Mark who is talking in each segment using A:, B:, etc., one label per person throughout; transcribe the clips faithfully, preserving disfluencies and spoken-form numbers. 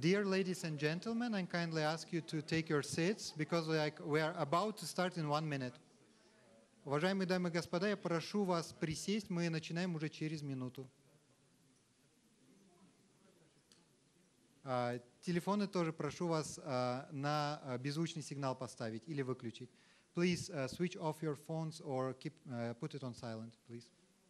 A: Dear ladies and gentlemen, I kindly ask you to take your seats because like, we are about to start in one minute. Уважаемые дамы и господа, я прошу вас присесть, мы начинаем уже через минуту. Uh, телефоны тоже прошу вас uh, на uh, беззвучный сигнал поставить или выключить. Please uh, switch off your phones or keep, uh, put it on silent, please.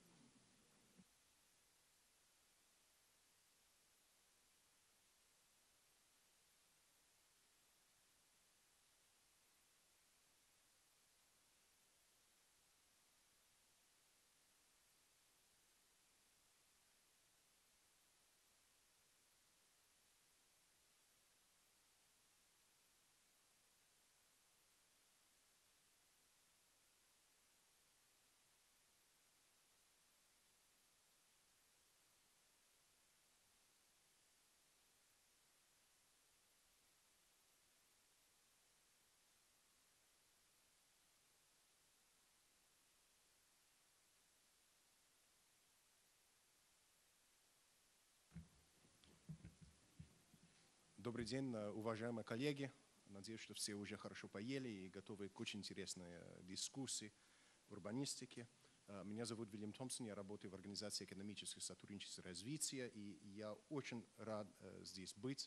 B: Добрый день, уважаемые коллеги. Надеюсь, что все уже хорошо поели и готовы к очень интересной дискуссии в урбанистике. Меня зовут Вильям Томпсон, я работаю в Организации экономического сотрудничества и развития, и я очень рад здесь быть.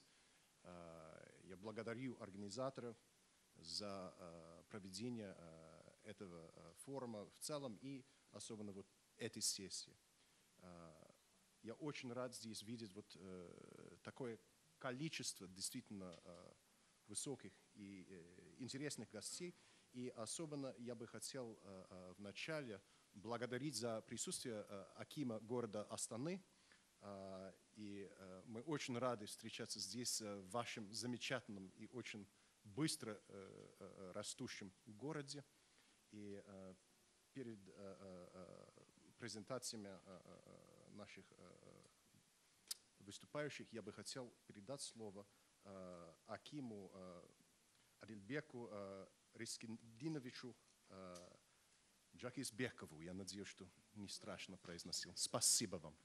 B: Я благодарю организаторов за проведение этого форума в целом и особенно вот этой сессии. Я очень рад здесь видеть вот такое количество действительно э, высоких и э, интересных гостей. И особенно я бы хотел э, э, вначале благодарить за присутствие э, акима города Астаны. Э, и э, мы очень рады встречаться здесь э, в вашем замечательном и очень быстро э, э, растущем городе. И э, перед э, э, презентациями э, э, наших э, выступающих я бы хотел передать слово э, акиму э, Адильбеку э, Рискиндиновичу э, Джакизбекову. Я надеюсь, что не страшно произносил. Спасибо вам.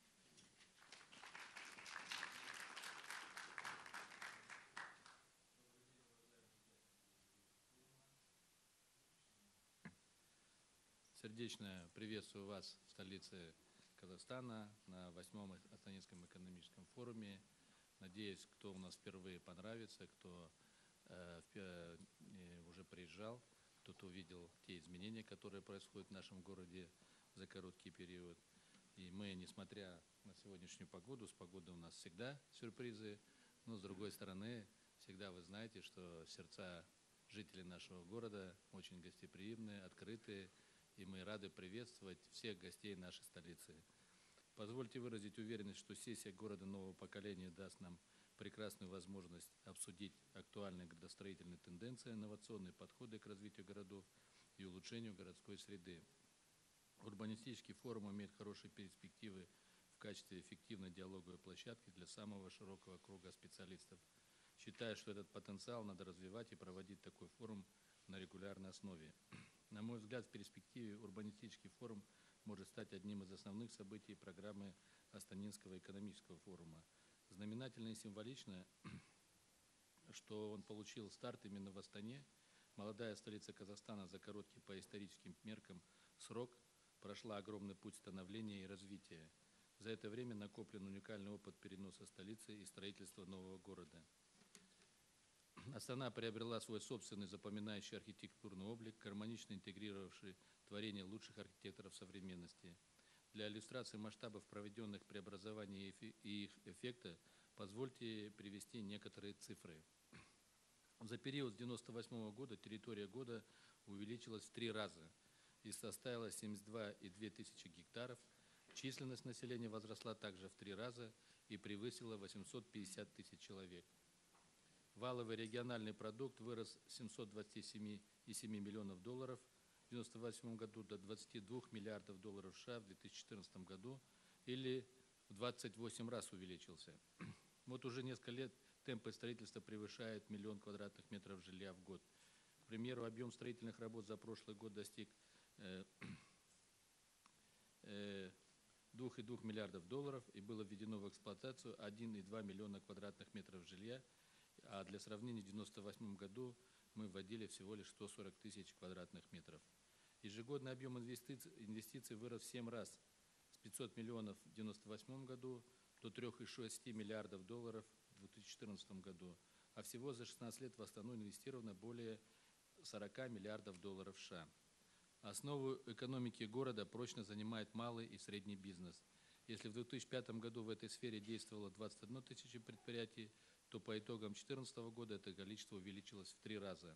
C: Сердечно приветствую вас в столице Казахстана на восьмом Астанинском экономическом форуме. Надеюсь, кто у нас впервые понравится, кто э, э, уже приезжал, кто-то увидел те изменения, которые происходят в нашем городе за короткий период. И мы, несмотря на сегодняшнюю погоду, с погодой у нас всегда сюрпризы, но с другой стороны, всегда вы знаете, что сердца жителей нашего города очень гостеприимные, открытые, и мы рады приветствовать всех гостей нашей столицы. Позвольте выразить уверенность, что сессия города нового поколения даст нам прекрасную возможность обсудить актуальные градостроительные тенденции, инновационные подходы к развитию городов и улучшению городской среды. Урбанистический форум имеет хорошие перспективы в качестве эффективной диалоговой площадки для самого широкого круга специалистов. Считаю, что этот потенциал надо развивать и проводить такой форум на регулярной основе. На мой взгляд, в перспективе урбанистический форум может стать одним из основных событий программы Астанинского экономического форума. Знаменательно и символично, что он получил старт именно в Астане. Молодая столица Казахстана за короткий по историческим меркам срок прошла огромный путь становления и развития. За это время накоплен уникальный опыт переноса столицы и строительства нового города. Астана приобрела свой собственный запоминающий архитектурный облик, гармонично интегрировавший творения лучших архитекторов современности. Для иллюстрации масштабов проведенных преобразований и их эффекта позвольте привести некоторые цифры. За период с девяносто восьмого года территория города увеличилась в три раза и составила семьдесят два и две тысячи гектаров. Численность населения возросла также в три раза и превысила восемьсот пятьдесят тысяч человек. Валовый региональный продукт вырос с семисот двадцати семи и семи миллионов долларов в девяносто восьмом году до двадцати двух миллиардов долларов США в две тысячи четырнадцатом году, или в двадцать восемь раз увеличился. Вот уже несколько лет темпы строительства превышают миллион квадратных метров жилья в год. К примеру, объем строительных работ за прошлый год достиг э, э, двух целых двух миллиардов долларов и было введено в эксплуатацию один и два миллиона квадратных метров жилья, а для сравнения в девяносто восьмом году мы вводили всего лишь сто сорок тысяч квадратных метров. Ежегодный объем инвестиций, инвестиций вырос в семь раз, с пятисот миллионов в девяносто восьмом году до трёх целых шести миллиардов долларов в две тысячи четырнадцатом году, а всего за шестнадцать лет в Астану инвестировано более сорока миллиардов долларов США. Основу экономики города прочно занимает малый и средний бизнес. Если в две тысячи пятом году в этой сфере действовало двадцать одна тысяча предприятий, то по итогам две тысячи четырнадцатого года это количество увеличилось в три раза.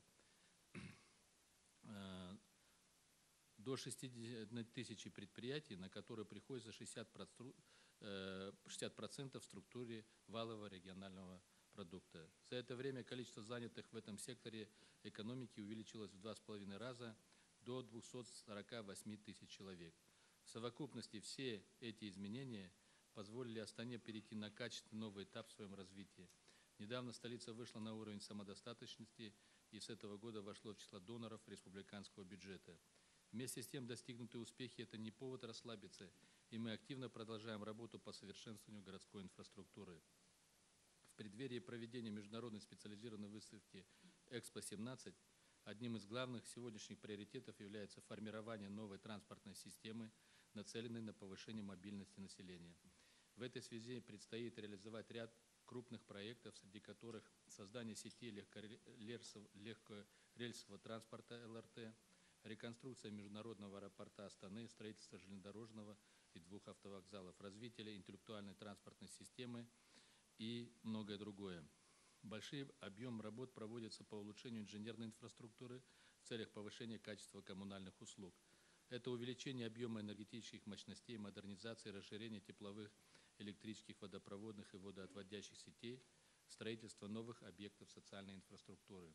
C: До шестидесяти тысяч предприятий, на которые приходится шестьдесят процентов в структуре валового регионального продукта. За это время количество занятых в этом секторе экономики увеличилось в два с половиной раза до двухсот сорока восьми тысяч человек. В совокупности все эти изменения позволили Астане перейти на качественный новый этап в своем развитии. Недавно столица вышла на уровень самодостаточности и с этого года вошло в число доноров республиканского бюджета. Вместе с тем достигнутые успехи – это не повод расслабиться, и мы активно продолжаем работу по совершенствованию городской инфраструктуры. В преддверии проведения международной специализированной выставки Экспо семнадцать одним из главных сегодняшних приоритетов является формирование новой транспортной системы, нацеленной на повышение мобильности населения. В этой связи предстоит реализовать ряд крупных проектов, среди которых создание сети легкорельсового транспорта эл эр тэ, реконструкция международного аэропорта Астаны, строительство железнодорожного и двух автовокзалов, развитие интеллектуальной транспортной системы и многое другое. Большой объем работ проводится по улучшению инженерной инфраструктуры в целях повышения качества коммунальных услуг. Это увеличение объема энергетических мощностей, модернизация и расширение тепловых, электрических, водопроводных и водоотводящих сетей, строительство новых объектов социальной инфраструктуры.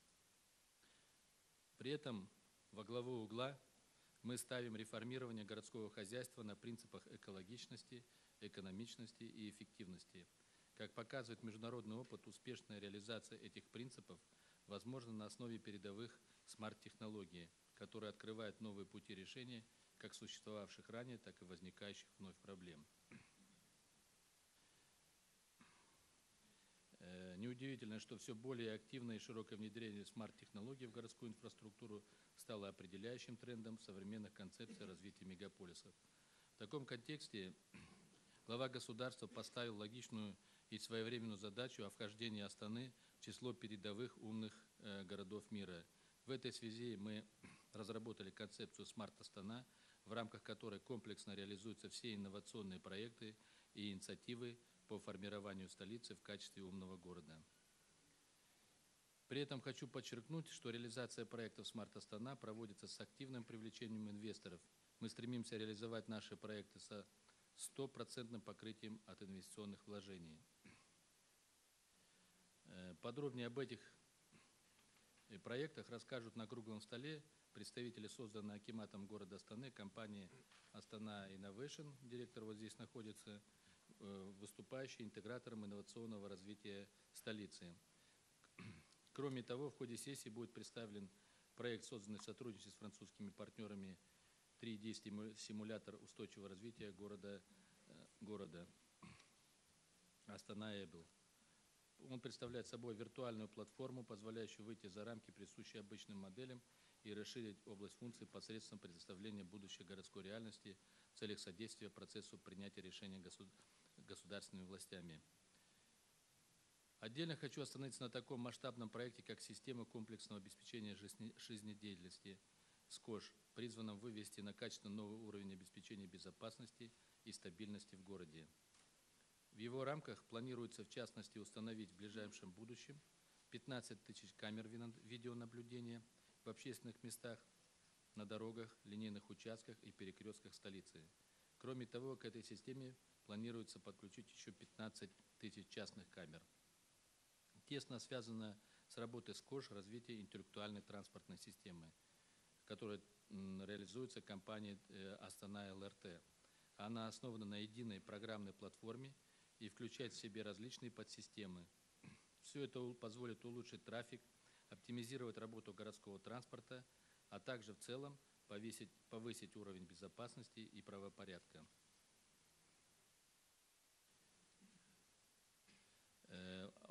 C: При этом во главу угла мы ставим реформирование городского хозяйства на принципах экологичности, экономичности и эффективности. Как показывает международный опыт, успешная реализация этих принципов возможна на основе передовых смарт-технологий, которые открывают новые пути решения как существовавших ранее, так и возникающих вновь проблем. Неудивительно, что все более активное и широкое внедрение смарт-технологий в городскую инфраструктуру стало определяющим трендом современных концепций развития мегаполисов. В таком контексте глава государства поставил логичную и своевременную задачу о вхождении Астаны в число передовых умных э, городов мира. В этой связи мы разработали концепцию «Смарт Астана», в рамках которой комплексно реализуются все инновационные проекты и инициативы по формированию столицы в качестве умного города. При этом хочу подчеркнуть, что реализация проектов «Смарт Астана» проводится с активным привлечением инвесторов. Мы стремимся реализовать наши проекты со стопроцентным покрытием от инвестиционных вложений. Подробнее об этих проектах расскажут на круглом столе представители созданной акиматом города Астаны компании Астана Innovation, директор вот здесь находится, выступающий интегратором инновационного развития столицы. Кроме того, в ходе сессии будет представлен проект, созданный в сотрудничестве с французскими партнерами три дэ симулятор устойчивого развития города, города Астана-Эбл. Он представляет собой виртуальную платформу, позволяющую выйти за рамки, присущие обычным моделям, и расширить область функций посредством предоставления будущей городской реальности в целях содействия процессу принятия решений государственными властями. Отдельно хочу остановиться на таком масштабном проекте, как система комплексного обеспечения жизнедеятельности СКОЖ, призванном вывести на качественно новый уровень обеспечения безопасности и стабильности в городе. В его рамках планируется, в частности, установить в ближайшем будущем пятнадцать тысяч камер видеонаблюдения в общественных местах, на дорогах, линейных участках и перекрестках столицы. Кроме того, к этой системе планируется подключить еще пятнадцать тысяч частных камер. Тесно связано с работой СКОЖ развитие интеллектуальной транспортной системы, которая реализуется компанией Астана эл эр тэ. Она основана на единой программной платформе и включает в себе различные подсистемы. Все это позволит улучшить трафик, оптимизировать работу городского транспорта, а также в целом повысить, повысить уровень безопасности и правопорядка.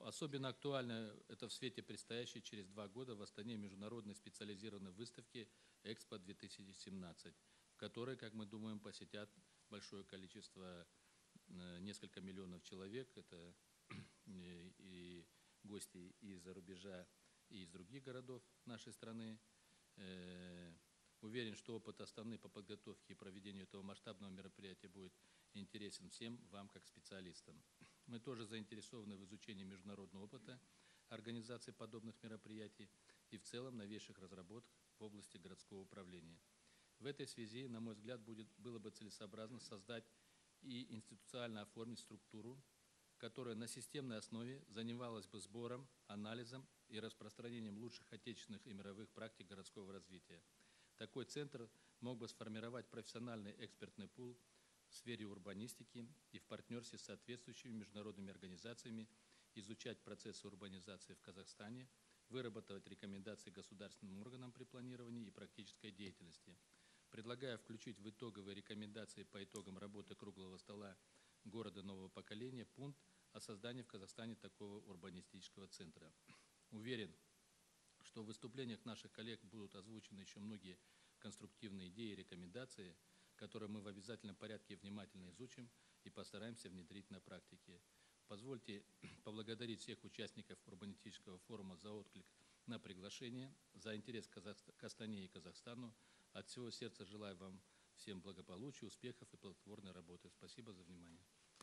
C: особенно актуально это в свете предстоящей через два года в Астане международной специализированной выставки «Экспо две тысячи семнадцать», в которой, как мы думаем, посетят большое количество, несколько миллионов человек. Это и гости из-за рубежа, и из других городов нашей страны. Уверен, что опыт Астаны по подготовке и проведению этого масштабного мероприятия будет интересен всем вам, как специалистам. Мы тоже заинтересованы в изучении международного опыта организации подобных мероприятий и в целом новейших разработок в области городского управления. В этой связи, на мой взгляд, будет, было бы целесообразно создать и институционально оформить структуру, которая на системной основе занималась бы сбором, анализом и распространением лучших отечественных и мировых практик городского развития. Такой центр мог бы сформировать профессиональный экспертный пул в сфере урбанистики и в партнерстве с соответствующими международными организациями изучать процессы урбанизации в Казахстане, выработать рекомендации государственным органам при планировании и практической деятельности. Предлагаю включить в итоговые рекомендации по итогам работы круглого стола города нового поколения пункт о создании в Казахстане такого урбанистического центра. Уверен, что в выступлениях наших коллег будут озвучены еще многие конструктивные идеи и рекомендации, которые мы в обязательном порядке внимательно изучим и постараемся внедрить на практике. Позвольте поблагодарить всех участников урбанистического форума за отклик на приглашение, за интерес к Астане и Казахстану. От всего сердца желаю вам всем благополучия, успехов и плодотворной работы. Спасибо за внимание.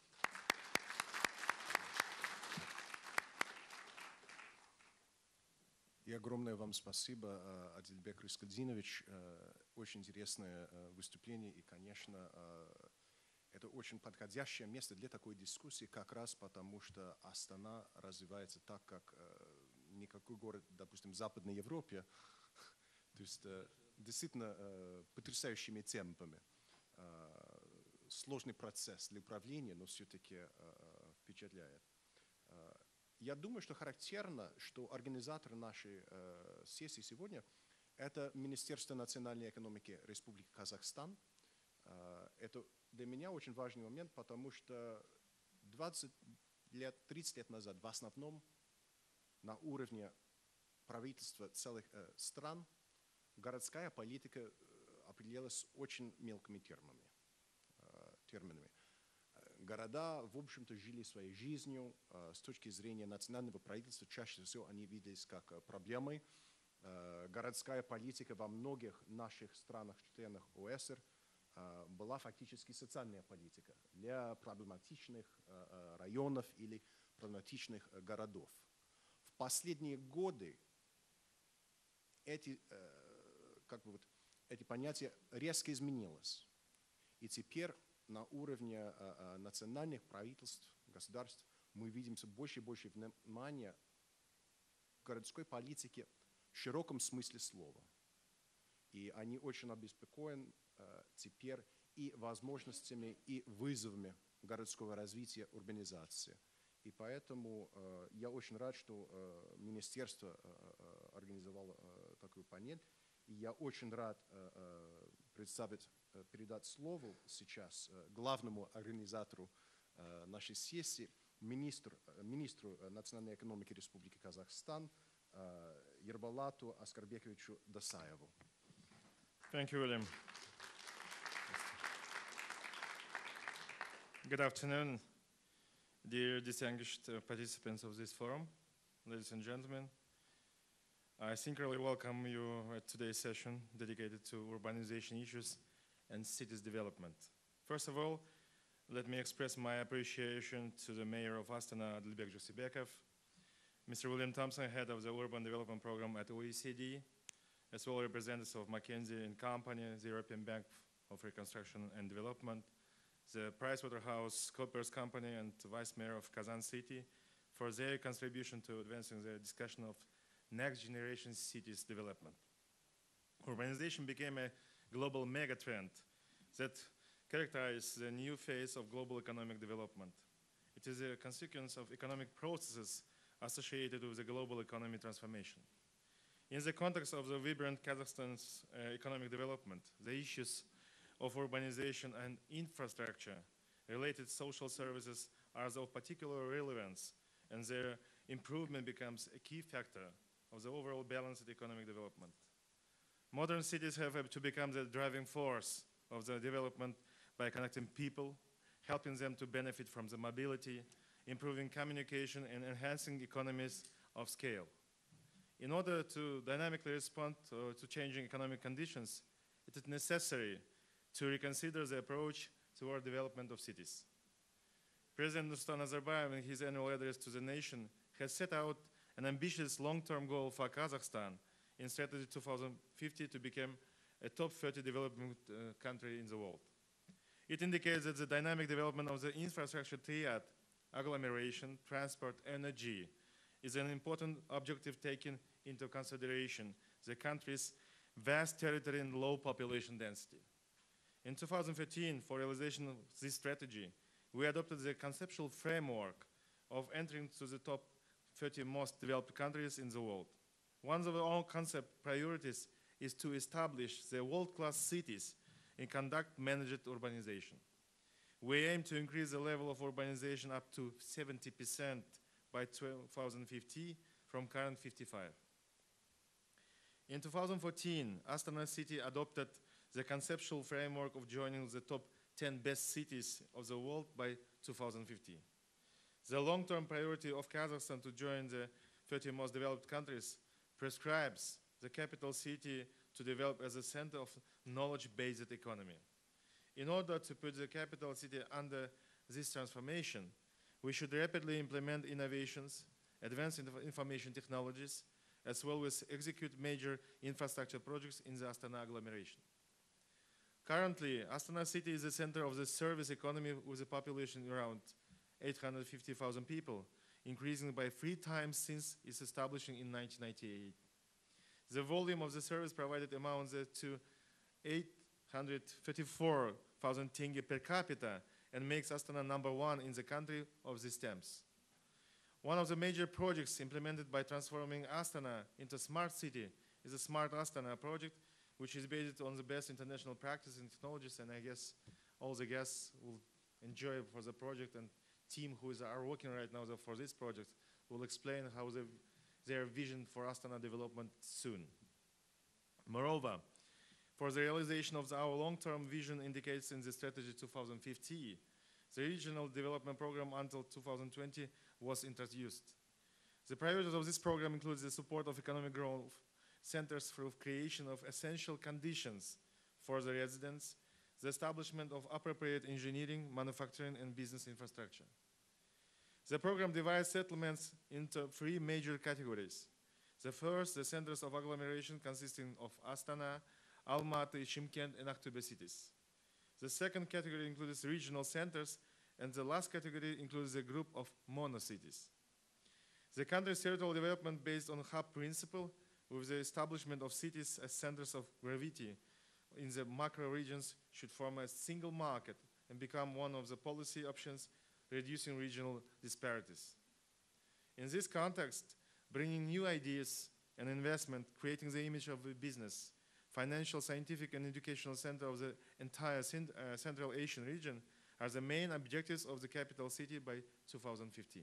B: И огромное вам спасибо, Адильбек Рискальдинович. Очень интересное выступление. И, конечно, это очень подходящее место для такой дискуссии, как раз потому, что Астана развивается так, как никакой город, допустим, в Западной Европе. То есть действительно потрясающими темпами. Сложный процесс для управления, но все-таки впечатляет. Я думаю, что характерно, что организатор нашей э, сессии сегодня – это Министерство национальной экономики Республики Казахстан. Э, это для меня очень важный момент, потому что двадцать лет, тридцать лет назад в основном на уровне правительства целых э, стран городская политика определялась очень мелкими терминами. Э, терминами. Города, в общем-то, жили своей жизнью. С точки зрения национального правительства, чаще всего они виделись как проблемой. Городская политика во многих наших странах-членах ОЭСР была фактически социальная политика для проблематичных районов или проблематичных городов. В последние годы эти, как бы вот, эти понятия резко изменились. И теперь на уровне э, национальных правительств, государств мы видим все больше и больше внимания городской политике в широком смысле слова. И они очень обеспокоены э, теперь и возможностями, и вызовами городского развития, урбанизации. И поэтому э, я очень рад, что э, министерство э, организовало э, такой панель. И я очень рад э, э, представить передать слово сейчас главному организатору нашей сессии, министру, министру национальной экономики Республики Казахстан Ербалату Аскарбековичу Досаеву.
D: Thank you, William. Good afternoon, dear distinguished participants of this forum, ladies and gentlemen. I sincerely welcome you at today's session dedicated to urbanization issues and cities development. First of all, let me express my appreciation to the Mayor of Astana, Adilbek Josibekov, Mister William Thompson, Head of the Urban Development Program at O E C D, as well as representatives of McKinsey and Company, the European Bank of Reconstruction and Development, the PricewaterhouseCoopers Company, and Vice Mayor of Kazan City for their contribution to advancing the discussion of next generation cities development. Urbanization became a global megatrend that characterizes the new phase of global economic development. It is a consequence of economic processes associated with the global economic transformation. In the context of the vibrant Kazakhstan's uh, economic development, the issues of urbanization and infrastructure related social services are of particular relevance, and their improvement becomes a key factor of the overall balanced economic development. Modern cities have to become the driving force of the development by connecting people, helping them to benefit from the mobility, improving communication, and enhancing economies of scale. In order to dynamically respond to, to changing economic conditions, it is necessary to reconsider the approach toward development of cities. President Nursultan Nazarbayev, in his annual address to the nation, has set out an ambitious long-term goal for Kazakhstan in Strategy two thousand fifty to become a top thirty developing uh, country in the world. It indicates that the dynamic development of the infrastructure triad, agglomeration, transport, energy, is an important objective taken into consideration the country's vast territory and low population density. In two thousand thirteen, for realization of this strategy, we adopted the conceptual framework of entering to the top thirty most developed countries in the world. One of our concept priorities is to establish the world-class cities and conduct managed urbanization. We aim to increase the level of urbanization up to seventy percent by two thousand fifty from current fifty-five. In two thousand fourteen, Astana City adopted the conceptual framework of joining the top ten best cities of the world by two thousand fifty. The long-term priority of Kazakhstan to join the thirty most developed countries prescribes the capital city to develop as a center of knowledge-based economy. In order to put the capital city under this transformation, we should rapidly implement innovations, advance in information technologies, as well as execute major infrastructure projects in the Astana agglomeration. Currently, Astana City is the center of the service economy with a population around eight hundred fifty thousand people, increasing by three times since its establishing in nineteen ninety-eight. The volume of the service provided amounts to eight hundred thirty-four thousand tenge per capita and makes Astana number one in the country of these terms. One of the major projects implemented by transforming Astana into a smart city is the Smart Astana project, which is based on the best international practice and technologies, and I guess all the guests will enjoy for the project, and team who is are working right now for this project will explain how the, their vision for Astana development soon. Moreover, for the realization of our long-term vision indicates in the strategy two thousand fifty, the regional development program until two thousand twenty was introduced. The priorities of this program includes the support of economic growth centers through creation of essential conditions for the residents, the establishment of appropriate engineering, manufacturing, and business infrastructure. The program divides settlements into three major categories. The first, the centers of agglomeration consisting of Astana, Almaty, Shymkent, and Aktobe cities. The second category includes regional centers, and the last category includes a group of monocities. The country's territorial development based on hub principle with the establishment of cities as centers of gravity in the macro regions should form a single market and become one of the policy options reducing regional disparities. In this context, bringing new ideas and investment, creating the image of a business, financial, scientific, and educational center of the entire uh, Central Asian region are the main objectives of the capital city by two thousand fifteen.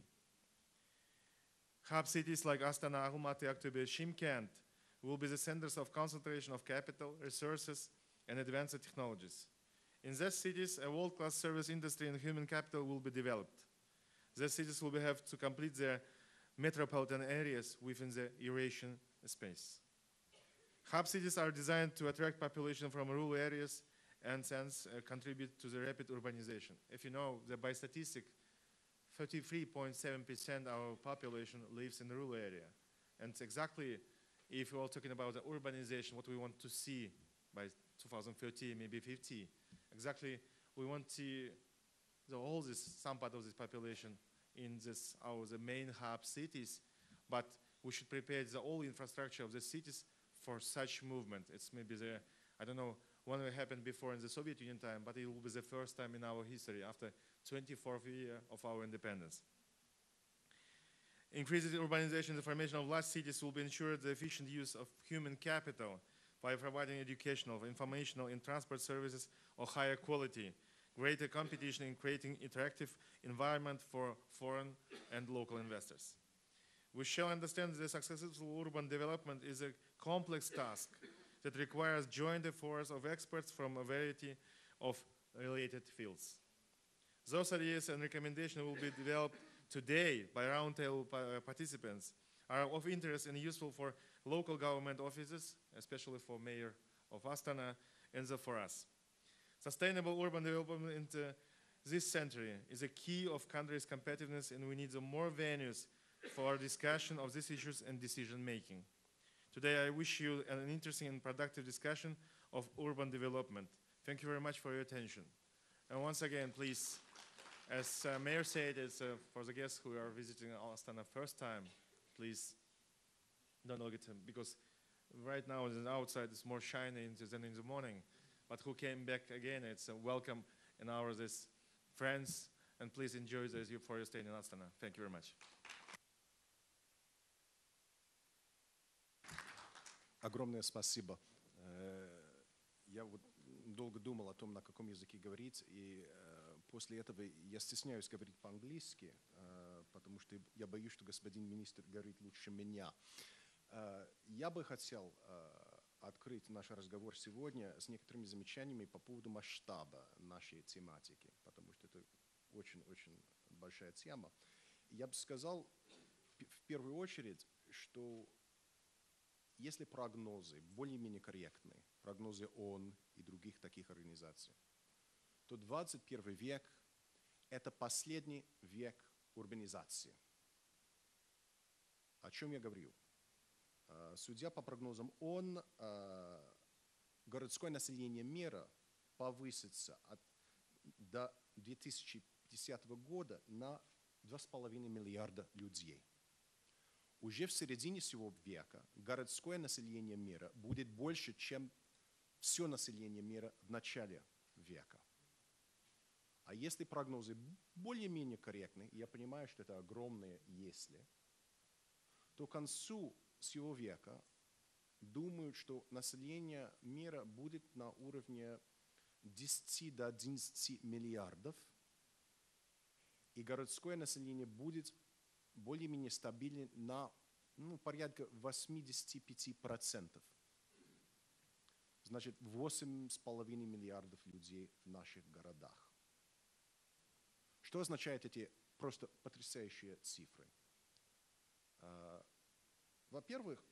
D: Hub cities like Astana, Almaty, Aktobe, Shymkent will be the centers of concentration of capital, resources, and advanced technologies. In these cities, a world-class service industry and human capital will be developed. These cities will have to complete their metropolitan areas within the Eurasian space. Hub cities are designed to attract population from rural areas and hence uh, contribute to the rapid urbanization. If you know, that by statistic, thirty-three point seven percent of our population lives in the rural area. And exactly, if we're all talking about the urbanization, what we want to see by two thousand thirty, maybe fifty, exactly, we want to see the, all this, some part of this population in this, our the main hub cities, but we should prepare the whole infrastructure of the cities for such movement. It's maybe the, I don't know, when it happened before in the Soviet Union time, but it will be the first time in our history after twenty-fourth year of our independence. Increased urbanization and the formation of large cities will be ensured the efficient use of human capital by providing educational, informational, and transport services of higher quality, greater competition in creating interactive environment for foreign and local investors. We shall understand that successful urban development is a complex task that requires joint efforts of experts from a variety of related fields. Those ideas and recommendations will be developed today by roundtable participants are of interest and useful for local government offices, especially for Mayor of Astana, and for us. Sustainable urban development in the, this century is a key of country's competitiveness, and we need more venues for discussion of these issues and decision making. Today, I wish you an interesting and productive discussion of urban development. Thank you very much for your attention. And once again, please, as uh, Mayor said, as, uh, for the guests who are visiting Astana first time, please don't look at him, because right now on the outside it's more shiny than in the morning. But who came back again, it's a welcome in our this friends, and please enjoy this for your stay in Astana. Thank you very much.
B: Огромное спасибо. Я вот долго думал о том, на каком языке говорить, и после этого я стесняюсь говорить по-английски, потому что я боюсь, что господин министр говорит лучше меня. Я бы хотел открыть наш разговор сегодня с некоторыми замечаниями по поводу масштаба нашей тематики, потому что это очень-очень большая тема. Я бы сказал в первую очередь, что если прогнозы более-менее корректные, прогнозы ООН и других таких организаций, то двадцать первый век – это последний век урбанизации. О чем я говорю? Судя по прогнозам ООН, городское население мира повысится от, до две тысячи пятидесятого года на два с половиной миллиарда людей. Уже в середине всего века городское население мира будет больше, чем все население мира в начале века. А если прогнозы более-менее корректны, я понимаю, что это огромные «если», то к концу всего века думают, что население мира будет на уровне десяти до одиннадцати миллиардов, и городское население будет более-менее стабильно на ну, порядка восьмидесяти пяти процентов. Значит, восемь с половиной миллиардов людей в наших городах. Что означают эти просто потрясающие цифры? Во-первых,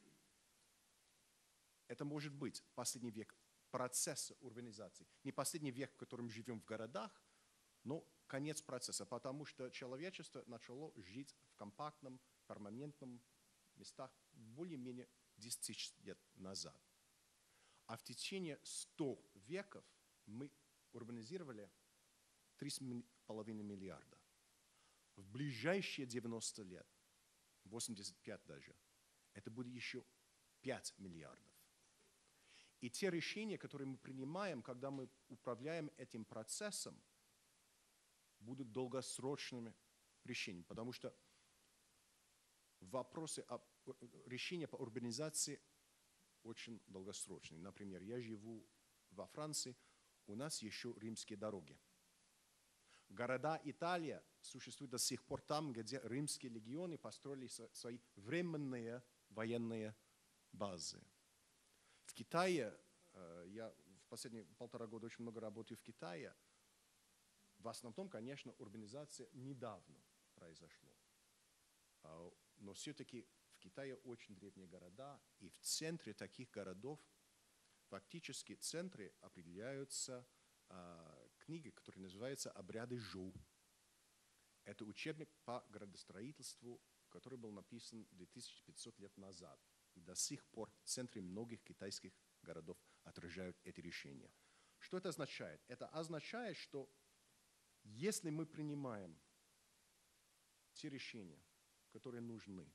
B: это может быть последний век процесса урбанизации. Не последний век, в котором живем в городах, но конец процесса, потому что человечество начало жить в компактном, перманентном местах более-менее десять тысяч лет назад. А в течение ста веков мы урбанизировали три с половиной миллиарда. В ближайшие девяносто лет, восемьдесят пять даже, это будет еще пять миллиардов. И те решения, которые мы принимаем, когда мы управляем этим процессом, будут долгосрочными решениями, потому что вопросы о решения по урбанизации очень долгосрочные. Например, я живу во Франции, у нас еще римские дороги. Города Италии существуют до сих пор там, где римские легионы построили свои временные военные базы. В Китае, я в последние полтора года очень много работаю в Китае, в основном, конечно, урбанизация недавно произошла. Но все-таки в Китае очень древние города, и в центре таких городов, фактически центры определяются а, книгой, которая называется «Обряды Жоу». Это учебник по градостроительству, который был написан две тысячи пятьсот лет назад. И до сих пор центры многих китайских городов отражают эти решения. Что это означает? Это означает, что если мы принимаем те решения, которые нужны,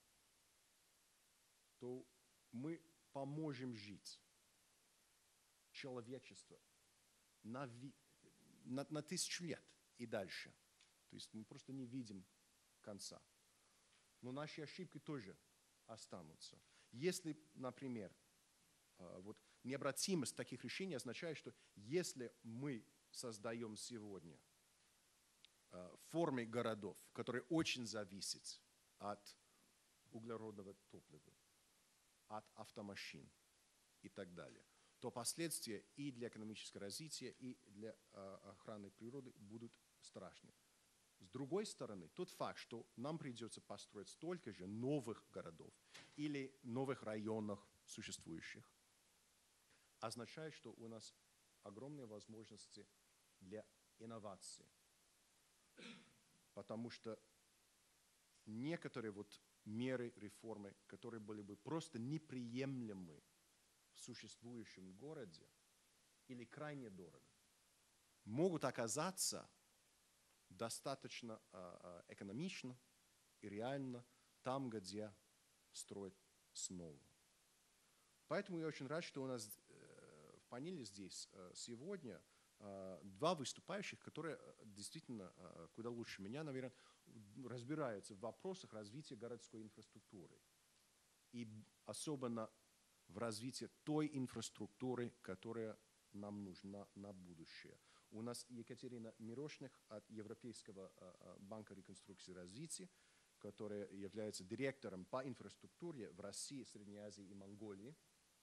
B: то мы поможем жить человечеству на, на, на тысячу лет и дальше. То есть мы просто не видим конца. Но наши ошибки тоже останутся. Если, например, вот необратимость таких решений означает, что если мы создаем сегодня формы городов, которые очень зависят от углеродного топлива, от автомашин и так далее, то последствия и для экономического развития, и для э, охраны природы будут страшны. С другой стороны, тот факт, что нам придется построить столько же новых городов или новых районов существующих, означает, что у нас огромные возможности для инновации. Потому что некоторые вот меры реформы, которые были бы просто неприемлемы в существующем городе или крайне дорого, могут оказаться достаточно э, экономично и реально там, где строят снова. Поэтому я очень рад, что у нас э, в панели здесь э, сегодня э, два выступающих, которые действительно э, куда лучше меня, наверное, разбираются в вопросах развития городской инфраструктуры. И особенно в развитии той инфраструктуры, которая нам нужна на будущее. У нас Екатерина Мирошник от Европейского банка реконструкции и развития, которая является директором по инфраструктуре в России, Средней Азии и Монголии.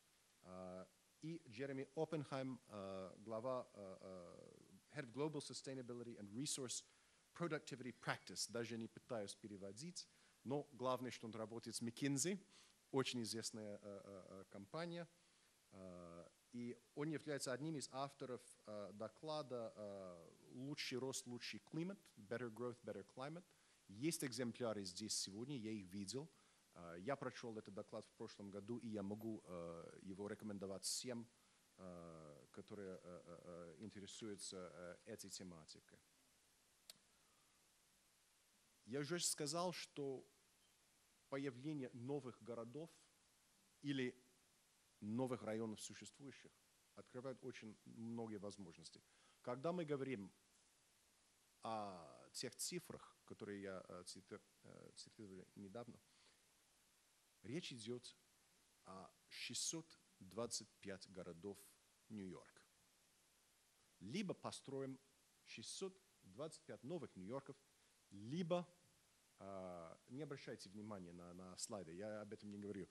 B: И Джереми Оппенхайм, глава Head of Global Sustainability and Resource Productivity Practice. Даже не пытаюсь переводить, но главное, что он работает с McKinsey, очень известная компания. И он является одним из авторов uh, доклада uh, «Лучший рост, лучший климат», «Better Growth, Better Climate». Есть экземпляры здесь сегодня, я их видел. Uh, я прочел этот доклад в прошлом году, и я могу uh, его рекомендовать всем, uh, которые uh, uh, интересуются uh, этой тематикой. Я уже сказал, что появление новых городов или новых районов существующих открывает очень многие возможности. Когда мы говорим о тех цифрах, которые я цитировал недавно, речь идет о шестьсот двадцать пяти городов Нью-Йорка. Либо построим шестьсот двадцать пять новых Нью-Йорков, либо, э, не обращайте внимания на, на слайды, я об этом не говорю,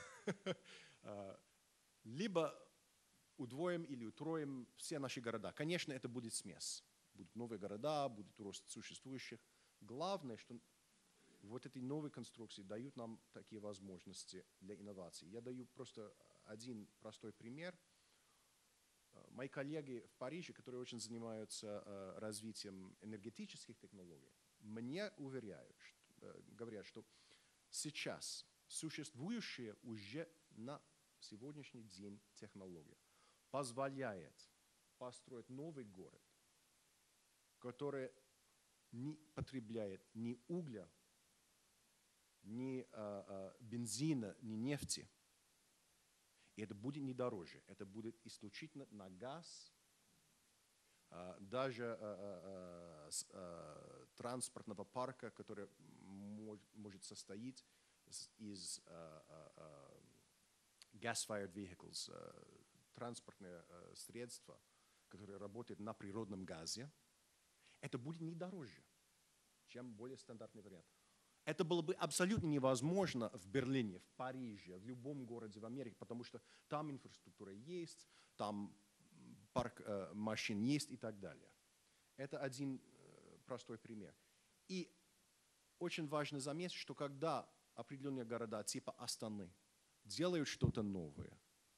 B: либо удвоим или утроим все наши города. Конечно, это будет смесь. Будут новые города, будет рост существующих. Главное, что вот эти новые конструкции дают нам такие возможности для инноваций. Я даю просто один простой пример. Мои коллеги в Париже, которые очень занимаются развитием энергетических технологий, мне уверяют, что, говорят, что сейчас существующие уже на сегодняшний день технология позволяет построить новый город, который не потребляет ни угля, ни а, а, бензина, ни нефти. И это будет не дороже, это будет исключительно на газ. А, даже а, а, с, а, транспортного парка, который мож, может состоять из а, а, gas-fired vehicles, uh, транспортные uh, средства, которые работают на природном газе, это будет не дороже, чем более стандартный вариант. Это было бы абсолютно невозможно в Берлине, в Париже, в любом городе в Америке, потому что там инфраструктура есть, там парк uh, машин есть и так далее. Это один uh, простой пример. И очень важно заметить, что когда определенные города типа Астаны делают что-то новое,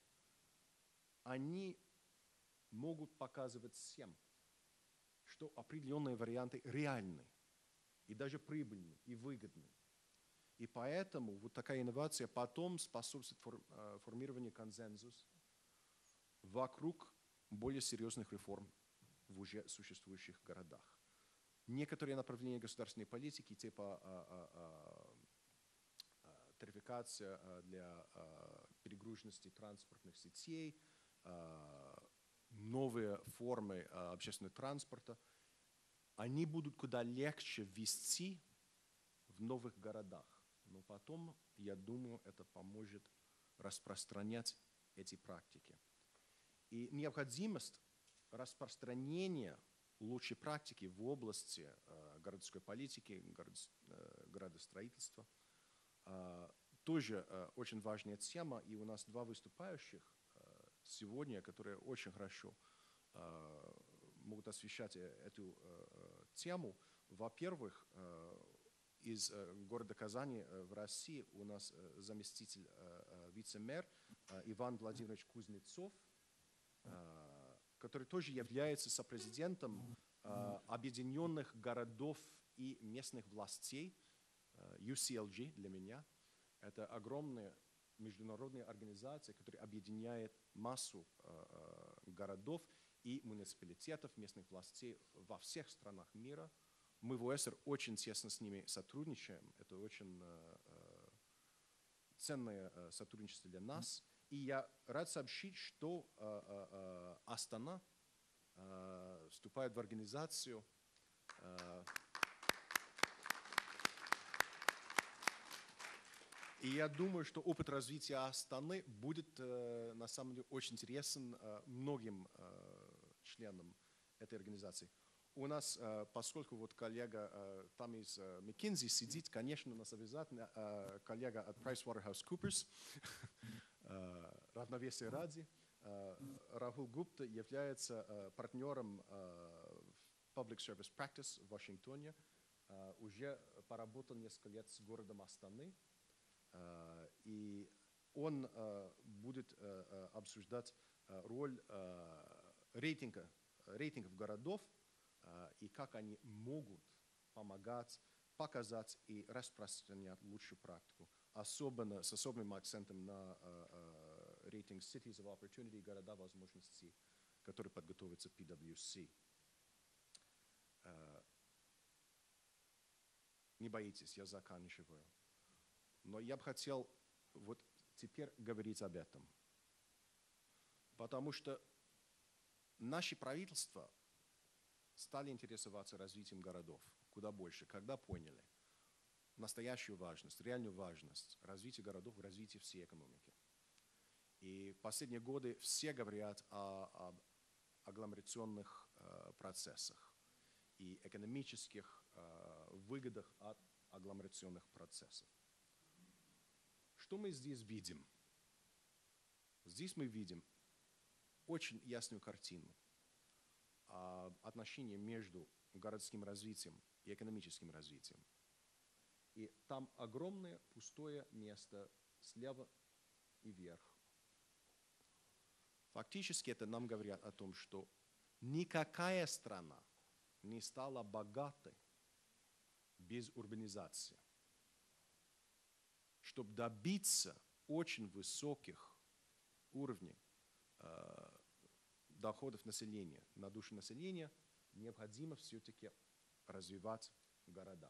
B: они могут показывать всем, что определенные варианты реальны, и даже прибыльны, и выгодны. И поэтому вот такая инновация потом способствует формированию консенсуса вокруг более серьезных реформ в уже существующих городах. Некоторые направления государственной политики, типа тарификация для перегруженности транспортных сетей, новые формы общественного транспорта, они будут куда легче ввести в новых городах. Но потом, я думаю, это поможет распространять эти практики. И необходимость распространения лучшей практики в области городской политики, градостроительства А, Тоже а, очень важная тема, и у нас два выступающих а, сегодня, которые очень хорошо а, могут освещать э- эту а, тему. Во-первых, а, из а, города Казани а, в России у нас а, заместитель а, а, вице-мэр а, Иван Владимирович Кузнецов, а, который тоже является сопрезидентом а, Объединенных городов и местных властей, а, ю си эл джи для меня. Это огромная международная организация, которая объединяет массу а, а, городов и муниципалитетов, местных властей во всех странах мира. Мы в о эс эр очень тесно с ними сотрудничаем. Это очень а, а, ценное а, сотрудничество для нас. И я рад сообщить, что а, а, а, Астана а, вступает в организацию а, и я думаю, что опыт развития Астаны будет э, на самом деле очень интересен э, многим э, членам этой организации. У нас, э, поскольку вот коллега э, там из э, McKinsey сидит, конечно, у нас обязательно э, коллега от PricewaterhouseCoopers, э, равновесие ради, э, Рахул Гупта является э, партнером э, в Public Service Practice в Вашингтоне, э, уже поработал несколько лет с городом Астаны. Uh, и он uh, будет uh, обсуждать uh, роль uh, рейтинга, рейтингов городов uh, и как они могут помогать, показать и распространять лучшую практику, особенно с особым акцентом на uh, uh, рейтинг Cities of Opportunity, города возможностей, который подготовится пи дабл ю си. Uh, не боитесь, я заканчиваю. Но я бы хотел вот теперь говорить об этом. Потому что наши правительства стали интересоваться развитием городов куда больше, когда поняли настоящую важность, реальную важность развития городов в развитии всей экономики. И в последние годы все говорят о, об агломерационных э, процессах и экономических э, выгодах от агломерационных процессов. Что мы здесь видим? Здесь мы видим очень ясную картину отношения между городским развитием и экономическим развитием. И там огромное пустое место слева и вверх. Фактически это нам говорят о том, что никакая страна не стала богатой без урбанизации. Чтобы добиться очень высоких уровней э, доходов населения, на душу населения, необходимо все-таки развивать города.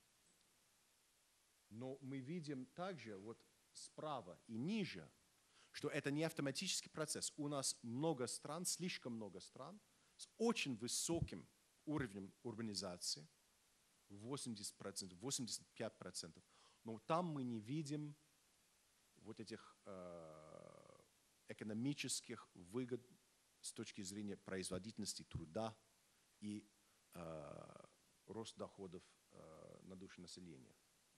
B: Но мы видим также вот справа и ниже, что это не автоматический процесс. У нас много стран, слишком много стран с очень высоким уровнем урбанизации, восемьдесят процентов, восемьдесят пять процентов. Но там мы не видим вот этих э, экономических выгод с точки зрения производительности труда и э, рост доходов э, на душу населения.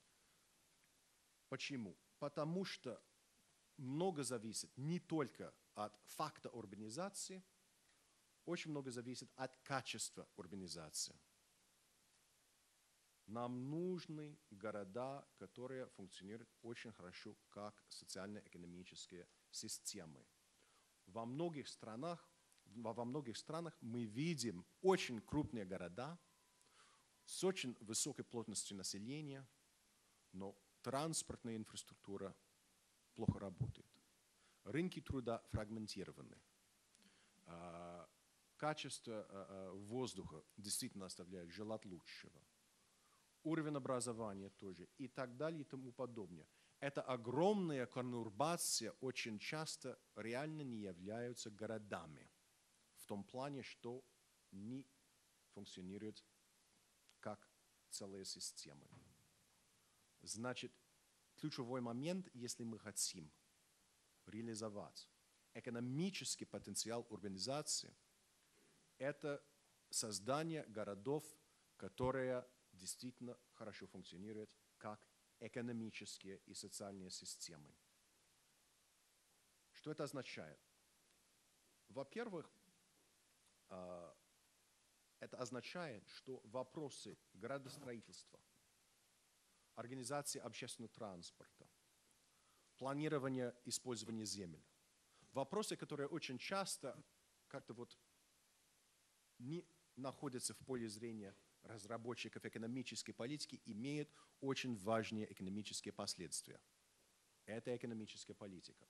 B: Почему? Потому что много зависит не только от факта урбанизации, очень много зависит от качества урбанизации. Нам нужны города, которые функционируют очень хорошо как социально-экономические системы. Во многих странах, во многих странах мы видим очень крупные города с очень высокой плотностью населения, но транспортная инфраструктура плохо работает. Рынки труда фрагментированы. Качество воздуха действительно оставляет желать лучшего. Уровень образования тоже и так далее и тому подобное. Эта огромная конурбация очень часто реально не являются городами. В том плане, что не функционируют как целая система. Значит, ключевой момент, если мы хотим реализовать экономический потенциал урбанизации, это создание городов, которые действительно хорошо функционируют как экономические и социальные системы. Что это означает? Во-первых, это означает, что вопросы градостроительства, организации общественного транспорта, планирования использования земель, вопросы, которые очень часто как-то вот не находятся в поле зрения разработчиков экономической политики, имеют очень важные экономические последствия. Это экономическая политика.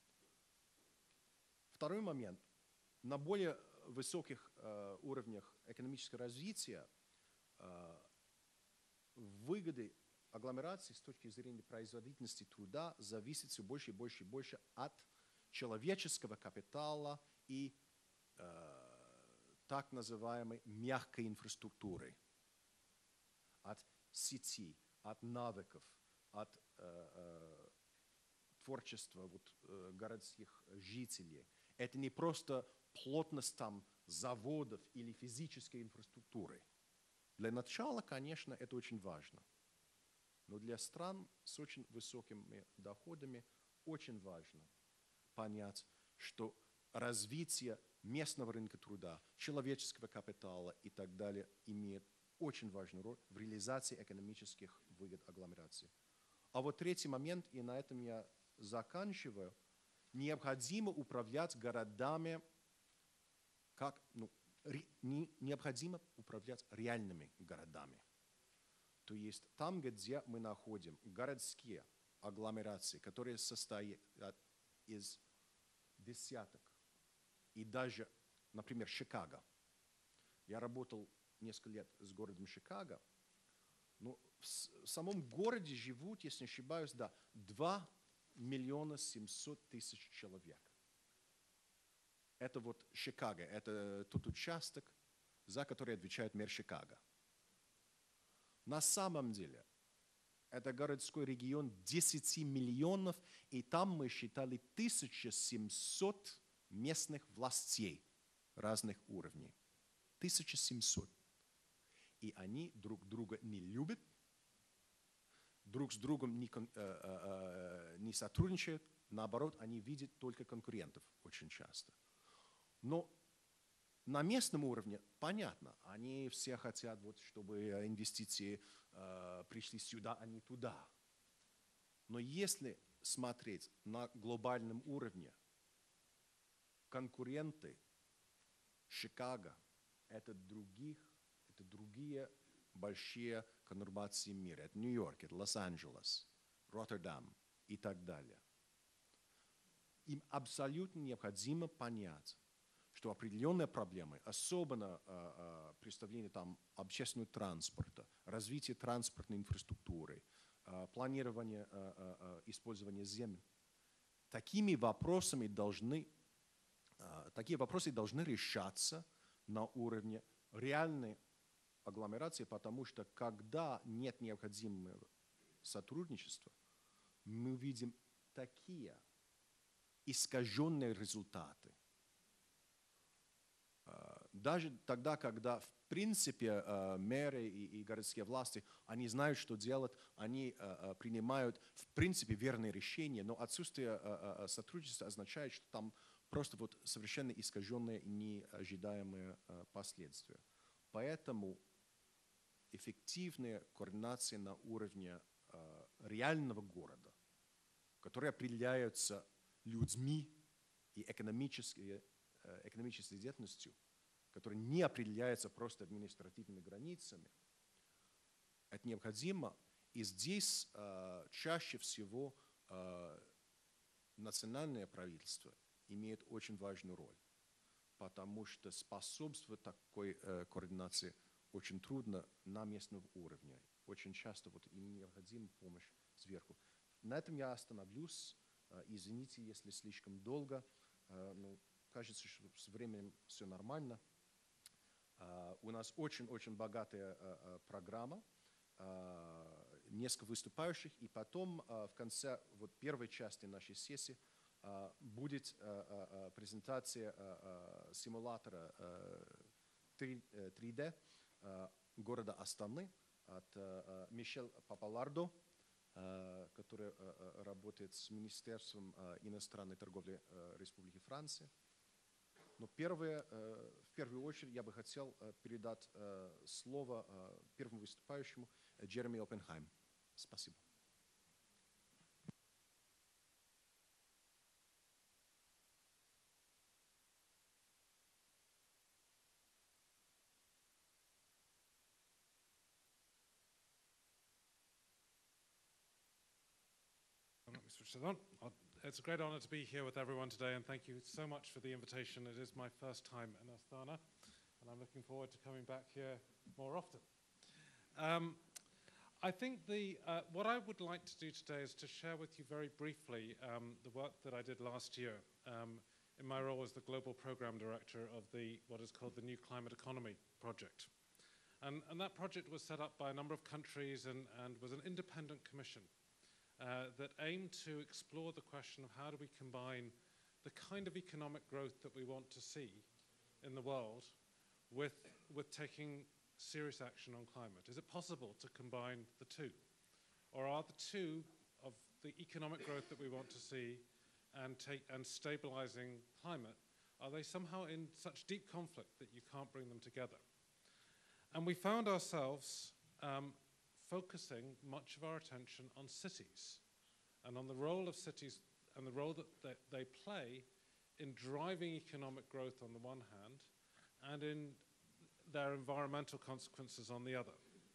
B: Второй момент. На более высоких э, уровнях экономического развития э, выгоды агломерации с точки зрения производительности труда зависят все больше и больше и больше от человеческого капитала и э, так называемой мягкой инфраструктуры, от сети, от навыков, от э, э, творчества вот, э, городских жителей. Это не просто плотность там заводов или физической инфраструктуры. Для начала, конечно, это очень важно. Но для стран с очень высокими доходами очень важно понять, что развитие местного рынка труда, человеческого капитала и так далее имеет очень важную роль в реализации экономических выгод агломерации. А вот третий момент, и на этом я заканчиваю, необходимо управлять городами, как, ну, ре, не, необходимо управлять реальными городами. То есть там, где мы находим городские агломерации, которые состоят из десяток, и даже, например, Чикаго. Я работал несколько лет с городом Чикаго. Но в, в самом городе живут, если не ошибаюсь, да, два миллиона семьсот тысяч человек. Это вот Чикаго, это тот участок, за который отвечает мэр Чикаго. На самом деле, это городской регион десять миллионов, и там мы считали тысяча семьсот местных властей разных уровней. тысяча семьсот. И они друг друга не любят, друг с другом не, э, э, не сотрудничают, наоборот, они видят только конкурентов очень часто. Но на местном уровне понятно, они все хотят, вот, чтобы инвестиции э, пришли сюда, а не туда. Но если смотреть на глобальном уровне, конкуренты Чикаго – это других, это другие большие конурбации мира. Это Нью-Йорк, это Лос-Анджелес, Роттердам и так далее. Им абсолютно необходимо понять, что определенные проблемы, особенно э, э, представление там общественного транспорта, развитие транспортной инфраструктуры, э, планирование э, э, использования земель, такими вопросами должны, э, такие вопросы должны решаться на уровне реальной агломерации, потому что когда нет необходимого сотрудничества, мы видим такие искаженные результаты. Даже тогда, когда в принципе мэры и, и городские власти, они знают, что делать, они принимают в принципе верные решения, но отсутствие сотрудничества означает, что там просто вот совершенно искаженные и неожидаемые последствия. Поэтому эффективная координация на уровне реального города, который определяется людьми и экономической, экономической деятельностью, которая не определяется просто административными границами, это необходимо. И здесь э, чаще всего э, национальное правительство имеет очень важную роль, потому что способствовать такой э, координации очень трудно на местном уровне. Очень часто вот им необходима помощь сверху. На этом я остановлюсь. Э, извините, если слишком долго. Э, ну, кажется, что с временем все нормально. Uh, у нас очень-очень богатая uh, uh, программа, uh, несколько выступающих, и потом uh, в конце вот, первой части нашей сессии uh, будет uh, uh, презентация uh, uh, симулятора uh, три дэ uh, города Астаны от uh, Мишель Папалардо. который работает с Министерством иностранной торговли Республики Франции. Но первое, в первую очередь я бы хотел передать слово первому выступающему Джереми Оппенхайм. Спасибо.
E: Switch it on. It's a great honor to be here with everyone today, and thank you so much for the invitation. It is my first time in Astana, and I'm looking forward to coming back here more often. Um, I think the, uh, what I would like to do today is to share with you very briefly um, the work that I did last year um, in my role as the Global Program Director of the, what is called the New Climate Economy Project. And, and that project was set up by a number of countries and, and was an independent commission Uh, that aim to explore the question of how do we combine the kind of economic growth that we want to see in the world with, with taking serious action on climate. Is it possible to combine the two? Or are the two of the economic growth that we want to see and, take, and stabilizing climate, are they somehow in such deep conflict that you can't bring them together? And we found ourselves um, focusing much of our attention on cities and on the role of cities and the role that they, they play in driving economic growth on the one hand and in their environmental consequences on the other.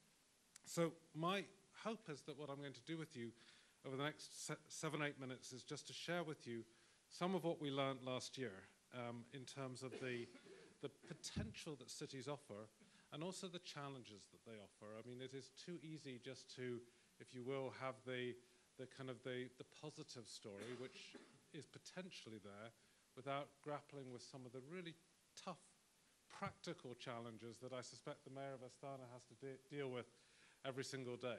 E: So my hope is that what I'm going to do with you over the next se seven, eight minutes is just to share with you some of what we learned last year um, in terms of the, the potential that cities offer and also the challenges that they offer. I mean, it is too easy just to, if you will, have the, the kind of the, the positive story, which is potentially there, without grappling with some of the really tough, practical challenges that I suspect the Mayor of Astana has to de deal with every single day.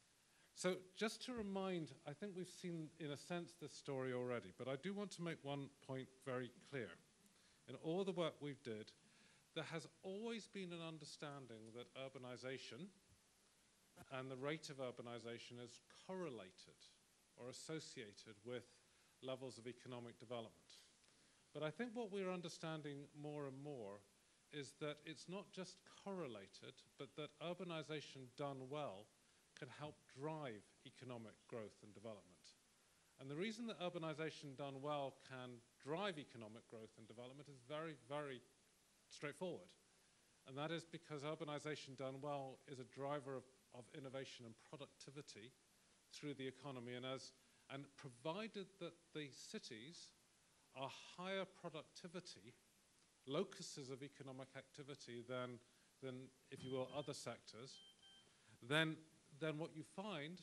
E: So just to remind, I think we've seen, in a sense, this story already, but I do want to make one point very clear. In all the work we've did, there has always been an understanding that urbanization and the rate of urbanization is correlated or associated with levels of economic development. But I think what we're understanding more and more is that it's not just correlated, but that urbanization done well can help drive economic growth and development. And the reason that urbanization done well can drive economic growth and development is very, very straightforward. And that is because urbanization done well is a driver of, of innovation and productivity through the economy. And, as, and provided that the cities are higher productivity, locuses of economic activity than, than, if you will, other sectors, then, then what you find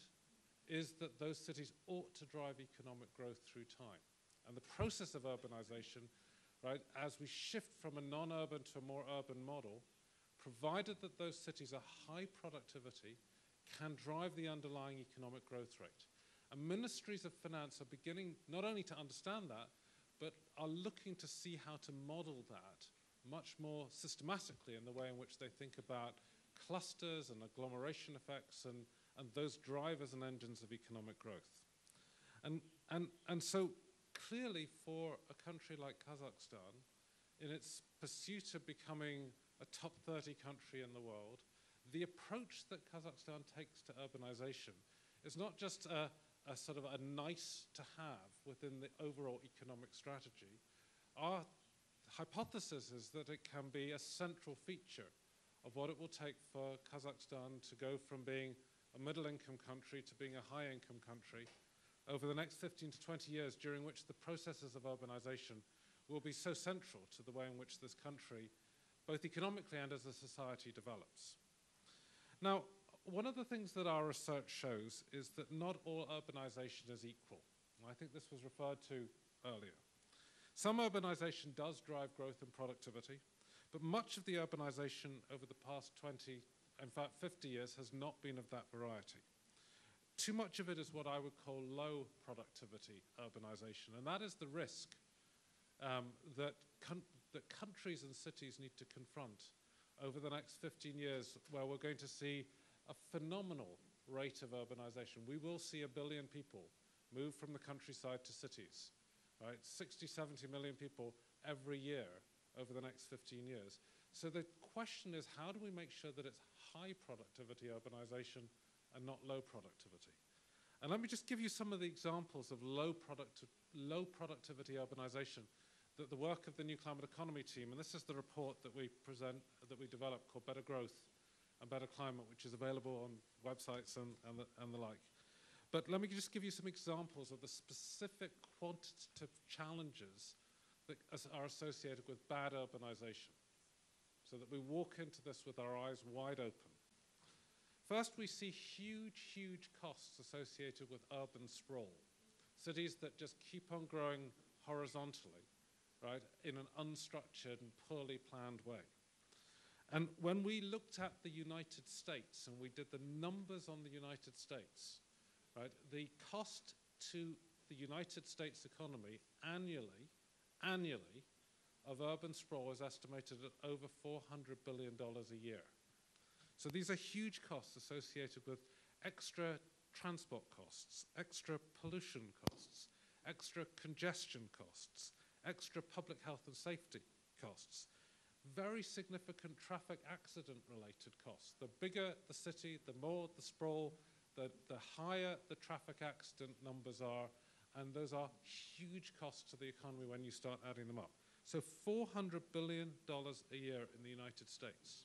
E: is that those cities ought to drive economic growth through time. And the process of urbanization, right, as we shift from a non-urban to a more urban model, provided that those cities are high productivity, can drive the underlying economic growth rate. And ministries of finance are beginning not only to understand that, but are looking to see how to model that much more systematically in the way in which they think about clusters and agglomeration effects and, and those drivers and engines of economic growth. And, and, and so clearly for a country like Kazakhstan, in its pursuit of becoming a top thirty country in the world, the approach that Kazakhstan takes to urbanization is not just a, a sort of a nice to have within the overall economic strategy. Our hypothesis is that it can be a central feature of what it will take for Kazakhstan to go from being a middle-income country to being a high-income country over the next fifteen to twenty years, during which the processes of urbanization will be so central to the way in which this country, both economically and as a society, develops. Now, one of the things that our research shows is that not all urbanization is equal. I think this was referred to earlier. Some urbanization does drive growth and productivity, but much of the urbanization over the past twenty, in fact fifty years, has not been of that variety. Too much of it is what I would call low productivity urbanization, and that is the risk um, that, that countries and cities need to confront over the next fifteen years, where we're going to see a phenomenal rate of urbanization. We will see a billion people move from the countryside to cities, right? sixty, seventy million people every year over the next fifteen years. So the question is, how do we make sure that it's high productivity urbanization and not low productivity? And let me just give you some of the examples of low, product, low productivity urbanization that the work of the New Climate Economy team, and this is the report that we present, that we developed called Better Growth and Better Climate, which is available on websites and, and, the, and the like. But let me just give you some examples of the specific quantitative challenges that are associated with bad urbanization, so that we walk into this with our eyes wide open. First, we see huge, huge costs associated with urban sprawl. Cities that just keep on growing horizontally, right, in an unstructured and poorly planned way. And when we looked at the United States and we did the numbers on the United States, right, the cost to the United States economy annually, annually, of urban sprawl is estimated at over four hundred billion dollars a year. So these are huge costs associated with extra transport costs, extra pollution costs, extra congestion costs, extra public health and safety costs, very significant traffic accident related costs. The bigger the city, the more the sprawl, the, the higher the traffic accident numbers are, and those are huge costs to the economy when you start adding them up. So four hundred billion dollars a year in the United States.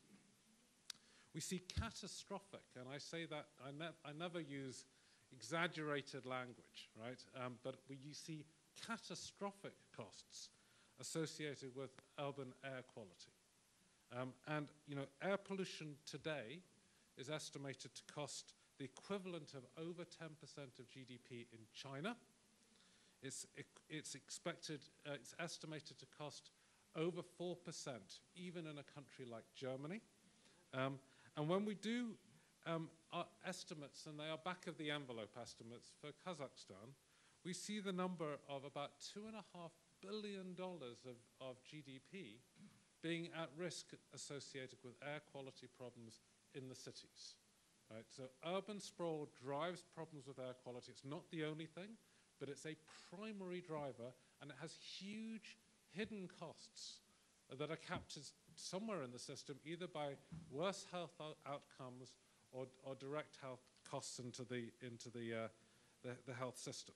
E: We see catastrophic, and I say that, I, ne I never use exaggerated language, right? Um, but we you see catastrophic costs associated with urban air quality. Um, and, you know, air pollution today is estimated to cost the equivalent of over ten percent of G D P in China. It's, it, it's expected, uh, it's estimated to cost over four percent, even in a country like Germany. Um, and when we do um, our estimates, and they are back of the envelope estimates for Kazakhstan, we see the number of about two and a half billion dollars of, of G D P being at risk associated with air quality problems in the cities. Right? So urban sprawl drives problems with air quality. It's not the only thing, but it's a primary driver, and it has huge hidden costs that are captured somewhere in the system, either by worse health out outcomes or, or direct health costs into the, into the, uh, the, the health system.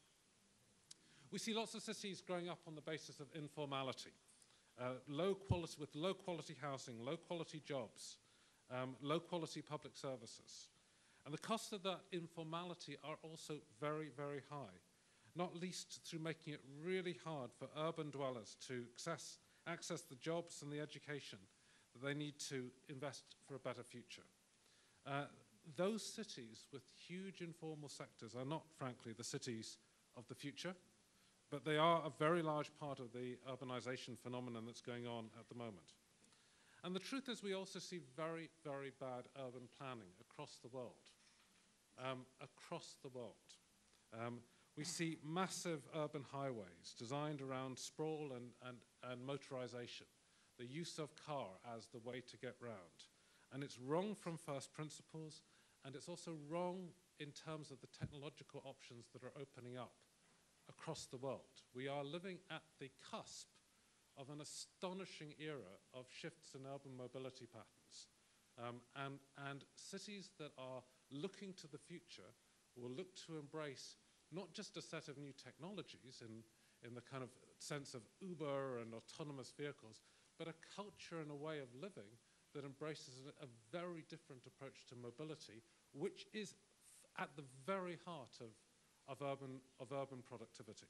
E: We see lots of cities growing up on the basis of informality, uh, low quality, with low quality housing, low quality jobs, um, low quality public services. And the costs of that informality are also very, very high, not least through making it really hard for urban dwellers to access, access the jobs and the education that they need to invest for a better future. Uh, those cities with huge informal sectors are not, frankly, the cities of the future, but they are a very large part of the urbanization phenomenon that's going on at the moment. And the truth is we also see very, very bad urban planning across the world. Um, across the world. Um, we see massive urban highways designed around sprawl and, and, and motorization, the use of car as the way to get round. And it's wrong from first principles, and it's also wrong in terms of the technological options that are opening up across the world. We are living at the cusp of an astonishing era of shifts in urban mobility patterns. Um, and, and cities that are looking to the future will look to embrace not just a set of new technologies in, in the kind of sense of Uber and autonomous vehicles, but a culture and a way of living that embraces a, a very different approach to mobility, which is f at the very heart of, of, urban, of urban productivity.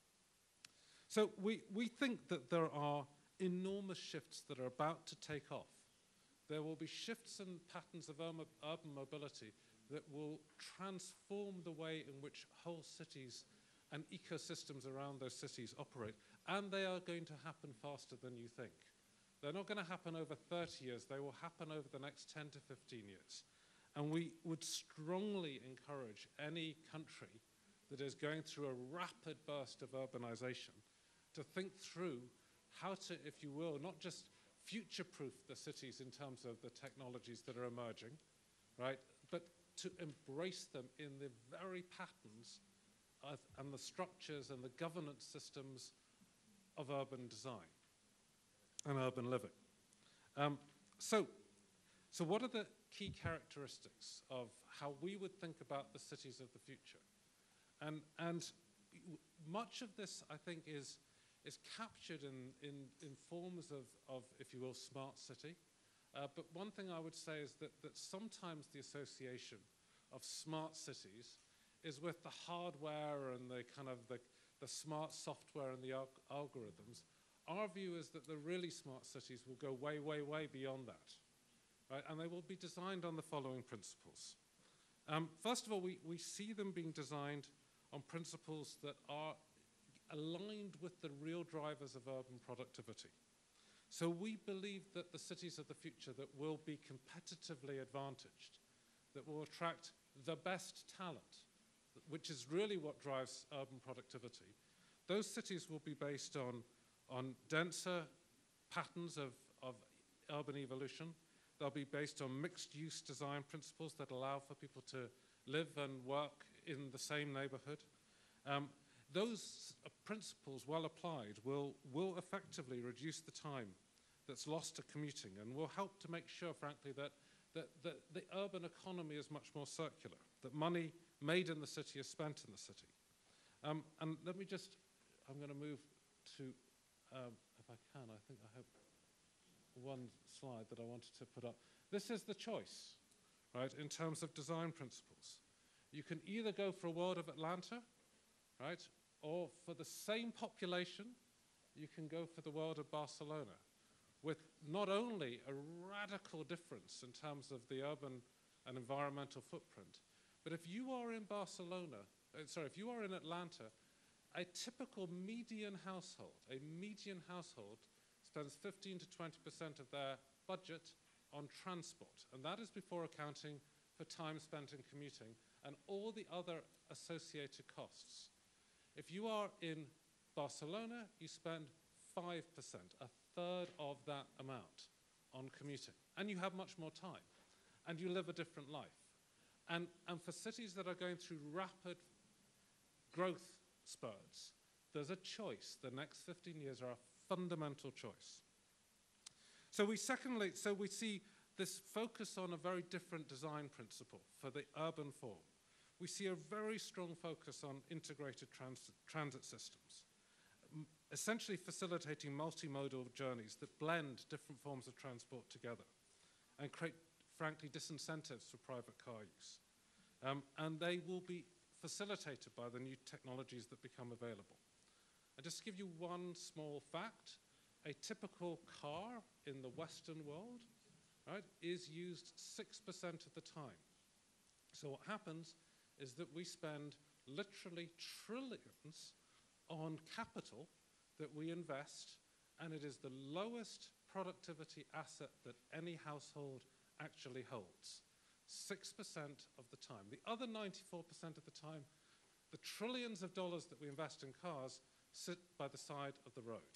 E: So we, we think that there are enormous shifts that are about to take off. There will be shifts in patterns of urban mobility that will transform the way in which whole cities and ecosystems around those cities operate. And they are going to happen faster than you think. They're not going to happen over thirty years. They will happen over the next ten to fifteen years. And we would strongly encourage any country that is going through a rapid burst of urbanization to think through how to, if you will, not just future-proof the cities in terms of the technologies that are emerging, right? But to embrace them in the very patterns of, and the structures and the governance systems of urban design and urban living. Um, so, so what are the key characteristics of how we would think about the cities of the future? And, and much of this, I think, is, is captured in, in, in forms of, of, if you will, smart city. Uh, but one thing I would say is that, that sometimes the association of smart cities is with the hardware and the kind of the, the smart software and the al algorithms. Our view is that the really smart cities will go way, way, way beyond that, right? And they will be designed on the following principles. Um, first of all, we, we see them being designed on principles that are aligned with the real drivers of urban productivity. So we believe that the cities of the future that will be competitively advantaged, that will attract the best talent, which is really what drives urban productivity, those cities will be based on, on denser patterns of, of urban evolution. They'll be based on mixed-use design principles that allow for people to live and work in the same neighborhood. Um, those uh, principles, well applied, will, will effectively reduce the time that's lost to commuting and will help to make sure, frankly, that, that, that the urban economy is much more circular, that money made in the city is spent in the city. Um, and let me just, I'm going to move to, um, if I can, I think I have one slide that I wanted to put up. This is the choice, right, in terms of design principles. You can either go for a world of Atlanta, right, or for the same population, you can go for the world of Barcelona, with not only a radical difference in terms of the urban and environmental footprint, but if you are in Barcelona, uh, sorry, if you are in Atlanta, a typical median household, a median household spends fifteen to twenty percent of their budget on transport, and that is before accounting for time spent in commuting and all the other associated costs. If you are in Barcelona, you spend five percent, a third of that amount on commuting, and you have much more time, and you live a different life. And, and for cities that are going through rapid growth spurts, there's a choice. The next fifteen years are a fundamental choice. So we secondly, so we see this focus on a very different design principle for the urban form. We see a very strong focus on integrated transit, transit systems, essentially facilitating multimodal journeys that blend different forms of transport together and create, frankly, disincentives for private car use. Um, and they will be facilitated by the new technologies that become available. And just to give you one small fact, a typical car in the Western world, right, is used six percent of the time. So what happens is that we spend literally trillions on capital that we invest, and it is the lowest productivity asset that any household actually holds. six percent of the time. The other ninety-four percent of the time, the trillions of dollars that we invest in cars sit by the side of the road.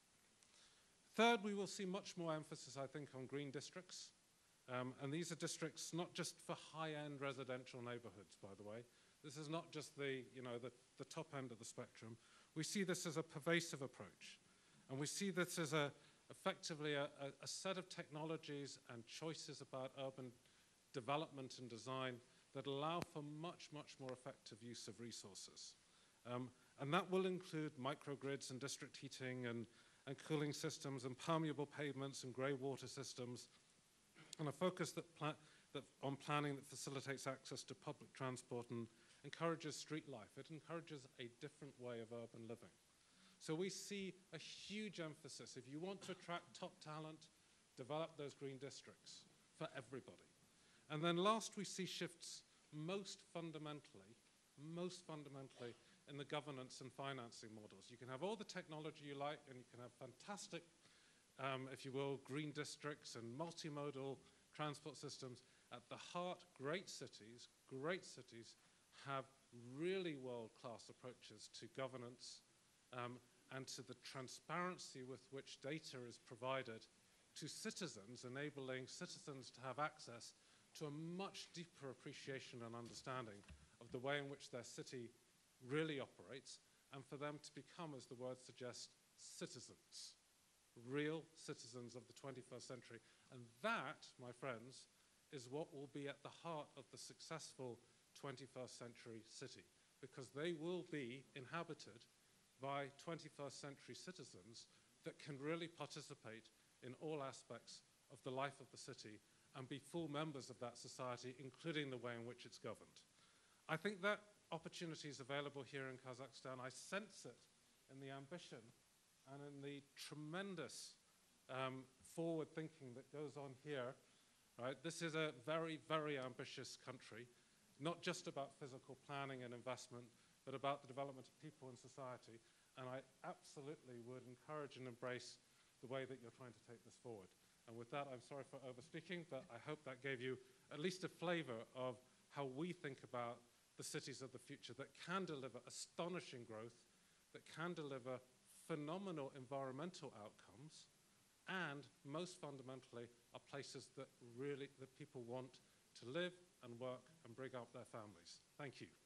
E: Third, we will see much more emphasis, I think, on green districts. Um, and these are districts not just for high-end residential neighborhoods, by the way. This is not just the, you know, the, the top end of the spectrum. We see this as a pervasive approach. And we see this as a, effectively a, a, a set of technologies and choices about urban development and design that allow for much, much more effective use of resources. Um, and that will include microgrids and district heating and, and cooling systems and permeable pavements and grey water systems, and a focus that pla that on planning that facilitates access to public transport and encourages street life. It encourages a different way of urban living. So we see a huge emphasis. If you want to attract top talent, develop those green districts for everybody. And then last, we see shifts most fundamentally, most fundamentally in the governance and financing models. You can have all the technology you like, and you can have fantastic, um, if you will, green districts and multimodal transport systems. At the heart, great cities, great cities have really world-class approaches to governance um, and to the transparency with which data is provided to citizens, enabling citizens to have access to a much deeper appreciation and understanding of the way in which their city really operates, and for them to become, as the word suggests, citizens, real citizens of the twenty-first century. And that, my friends, is what will be at the heart of the successful twenty-first century city, because they will be inhabited by twenty-first century citizens that can really participate in all aspects of the life of the city and be full members of that society, including the way in which it's governed. I think that opportunity is available here in Kazakhstan. I sense it in the ambition and in the tremendous um, forward thinking that goes on here. Right? This is a very, very ambitious country, not just about physical planning and investment, but about the development of people and society. And I absolutely would encourage and embrace the way that you're trying to take this forward. And with that, I'm sorry for overspeaking, but I hope that gave you at least a flavor of how we think about the cities of the future that can deliver astonishing growth, that can deliver phenomenal environmental outcomes, and most fundamentally are places that really, that people want to live and work and bring up their families. Thank you.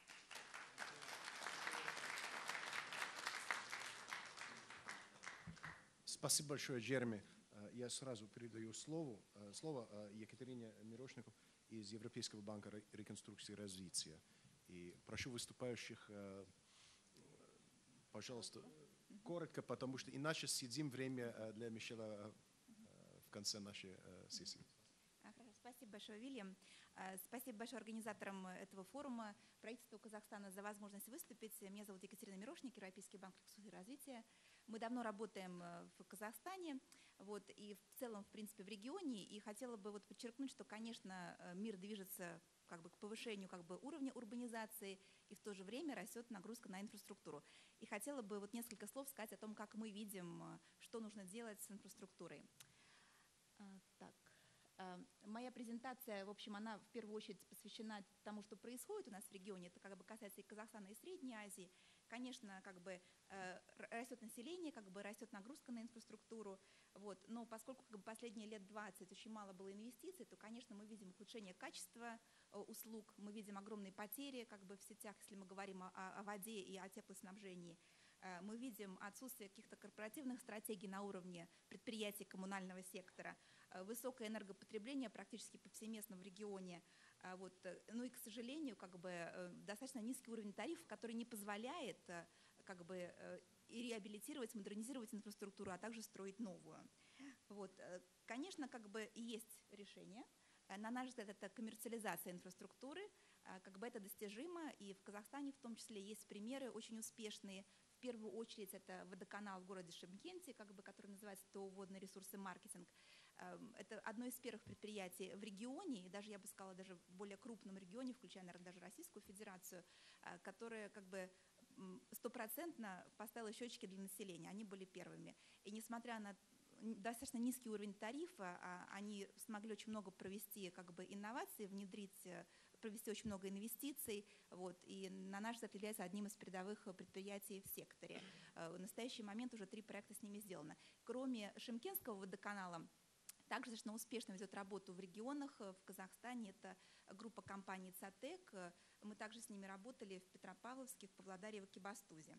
B: Спасибо большое, Джереми. Я сразу передаю слово, слово Екатерине Мирошнику из Европейского банка реконструкции и развития. И прошу выступающих, пожалуйста, коротко, потому что иначе съедим время для Мишеля в конце нашей сессии.
F: Спасибо большое, Вильям. Спасибо большое организаторам этого форума, правительству Казахстана за возможность выступить. Меня зовут Екатерина Мирошник, Европейский банк реконструкции и развития. Мы давно работаем в Казахстане, вот, и в целом, в принципе, в регионе. И хотела бы вот подчеркнуть, что, конечно, мир движется как бы к повышению как бы уровня урбанизации, и в то же время растет нагрузка на инфраструктуру. И хотела бы вот несколько слов сказать о том, как мы видим, что нужно делать с инфраструктурой. Так. Моя презентация, в общем, она в первую очередь посвящена тому, что происходит у нас в регионе. Это как бы касается и Казахстана, и Средней Азии. Конечно, как бы растет население, как бы растет нагрузка на инфраструктуру. Вот. Но поскольку как бы последние лет двадцать очень мало было инвестиций, то, конечно, мы видим ухудшение качества услуг, мы видим огромные потери как бы в сетях, если мы говорим о, о воде и о теплоснабжении. Мы видим отсутствие каких-то корпоративных стратегий на уровне предприятий коммунального сектора, высокое энергопотребление практически повсеместно в регионе. Вот. Ну и, к сожалению, как бы, достаточно низкий уровень тарифов, который не позволяет как бы, и реабилитировать, модернизировать инфраструктуру, а также строить новую. Вот. Конечно, как бы и есть решение. На наш взгляд, это коммерциализация инфраструктуры. Как бы это достижимо, и в Казахстане в том числе есть примеры очень успешные. В первую очередь это водоканал в городе Шымкенте, как бы, который называется ТО «Водные ресурсы маркетинг». Это одно из первых предприятий в регионе, и даже, я бы сказала, даже в более крупном регионе, включая, наверное, даже Российскую Федерацию, которая как бы стопроцентно поставила счетчики для населения. Они были первыми. И несмотря на достаточно низкий уровень тарифа, они смогли очень много провести как бы, инноваций, внедрить, провести очень много инвестиций, вот, и на наш взгляд является одним из передовых предприятий в секторе. В настоящий момент уже три проекта с ними сделано. Кроме Шымкентского водоканала, также достаточно успешно ведет работу в регионах, в Казахстане. Это группа компаний «Цатек». Мы также с ними работали в Петропавловске, в Павлодаре и в Экибастузе.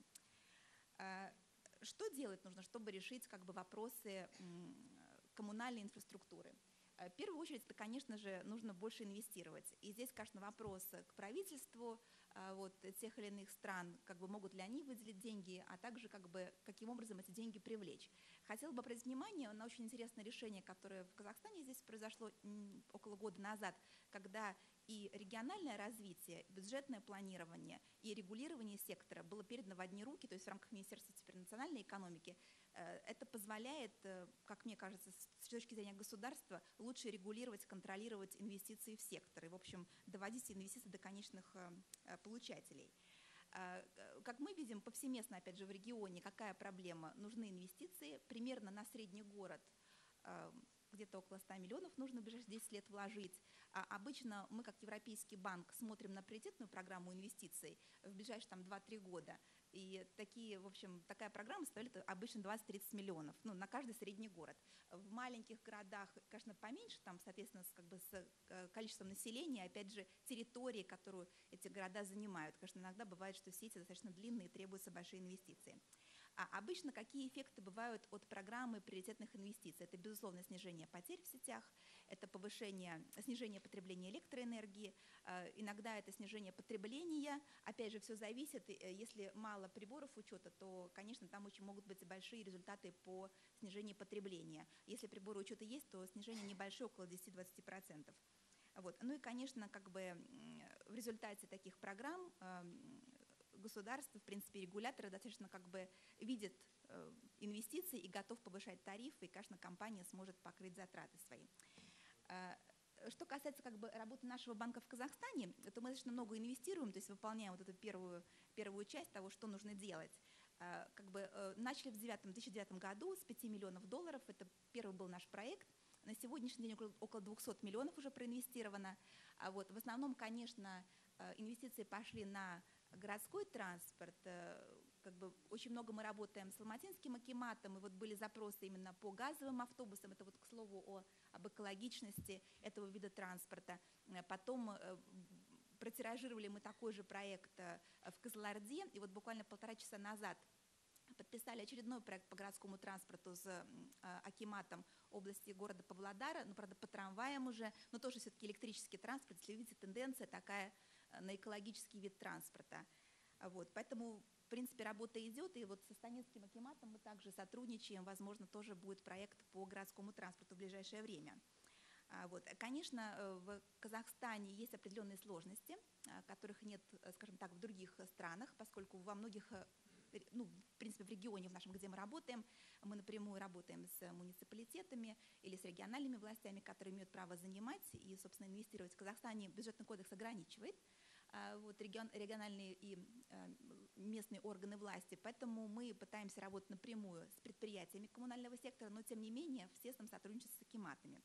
F: Что делать нужно, чтобы решить как бы, вопросы коммунальной инфраструктуры? В первую очередь, это, конечно же, нужно больше инвестировать. И здесь, конечно, вопрос к правительству вот, тех или иных стран, как бы, могут ли они выделить деньги, а также как бы, каким образом эти деньги привлечь. Хотела бы обратить внимание на очень интересное решение, которое в Казахстане здесь произошло около года назад, когда и региональное развитие, бюджетное планирование и регулирование сектора было передано в одни руки, то есть в рамках Министерства теперь национальной экономики. Это позволяет, как мне кажется, с точки зрения государства лучше регулировать, контролировать инвестиции в сектор и, в общем, доводить инвестиции до конечных получателей. Как мы видим, повсеместно, опять же, в регионе, какая проблема? Нужны инвестиции. Примерно на средний город где-то около ста миллионов нужно в ближайшие десять лет вложить. А обычно мы, как Европейский банк, смотрим на приоритетную программу инвестиций в ближайшие два-три года. И такие, в общем, такая программа составляет обычно двадцать-тридцать миллионов, ну, на каждый средний город. В маленьких городах, конечно, поменьше, там, соответственно, с, как бы, с э, количеством населения, опять же, территории, которую эти города занимают. Конечно, иногда бывает, что сети достаточно длинные и требуются большие инвестиции. А обычно какие эффекты бывают от программы приоритетных инвестиций? Это, безусловно, снижение потерь в сетях, это повышение, снижение потребления электроэнергии, э, иногда это снижение потребления. Опять же, все зависит, э, если мало приборов учета, то, конечно, там очень могут быть большие результаты по снижению потребления. Если приборы учета есть, то снижение небольшое, около десяти-двадцати процентов. Вот. Ну и, конечно, как бы в результате таких программ э, государство, в принципе, регуляторы достаточно как бы видят э, инвестиции и готов повышать тарифы, и, конечно, компания сможет покрыть затраты свои. Э, что касается как бы работы нашего банка в Казахстане, то мы достаточно много инвестируем, то есть выполняем вот эту первую, первую часть того, что нужно делать. Э, как бы э, начали в две тысячи девятом году с пяти миллионов долларов, это первый был наш проект. На сегодняшний день около, около двухсот миллионов уже проинвестировано. А вот в основном, конечно, э, инвестиции пошли на городской транспорт, как бы очень много мы работаем с алматинским акиматом, и вот были запросы именно по газовым автобусам, это вот к слову о, об экологичности этого вида транспорта. Потом протиражировали мы такой же проект в Кызылорде, и вот буквально полтора часа назад подписали очередной проект по городскому транспорту с э, акиматом области города Павлодара, ну, правда, по трамваям уже, но тоже все-таки электрический транспорт, если видите, тенденция такая на экологический вид транспорта. Вот, поэтому, в принципе, работа идет, и вот со станицким акиматом мы также сотрудничаем, возможно, тоже будет проект по городскому транспорту в ближайшее время. Вот. Конечно, в Казахстане есть определенные сложности, которых нет, скажем так, в других странах, поскольку во многих, ну, в принципе, в регионе в нашем, где мы работаем, мы напрямую работаем с муниципалитетами или с региональными властями, которые имеют право занимать и, собственно, инвестировать. В Казахстане бюджетный кодекс ограничивает вот, регион, региональные и местные органы власти, поэтому мы пытаемся работать напрямую с предприятиями коммунального сектора, но, тем не менее, в тесном сотрудничестве с акиматами.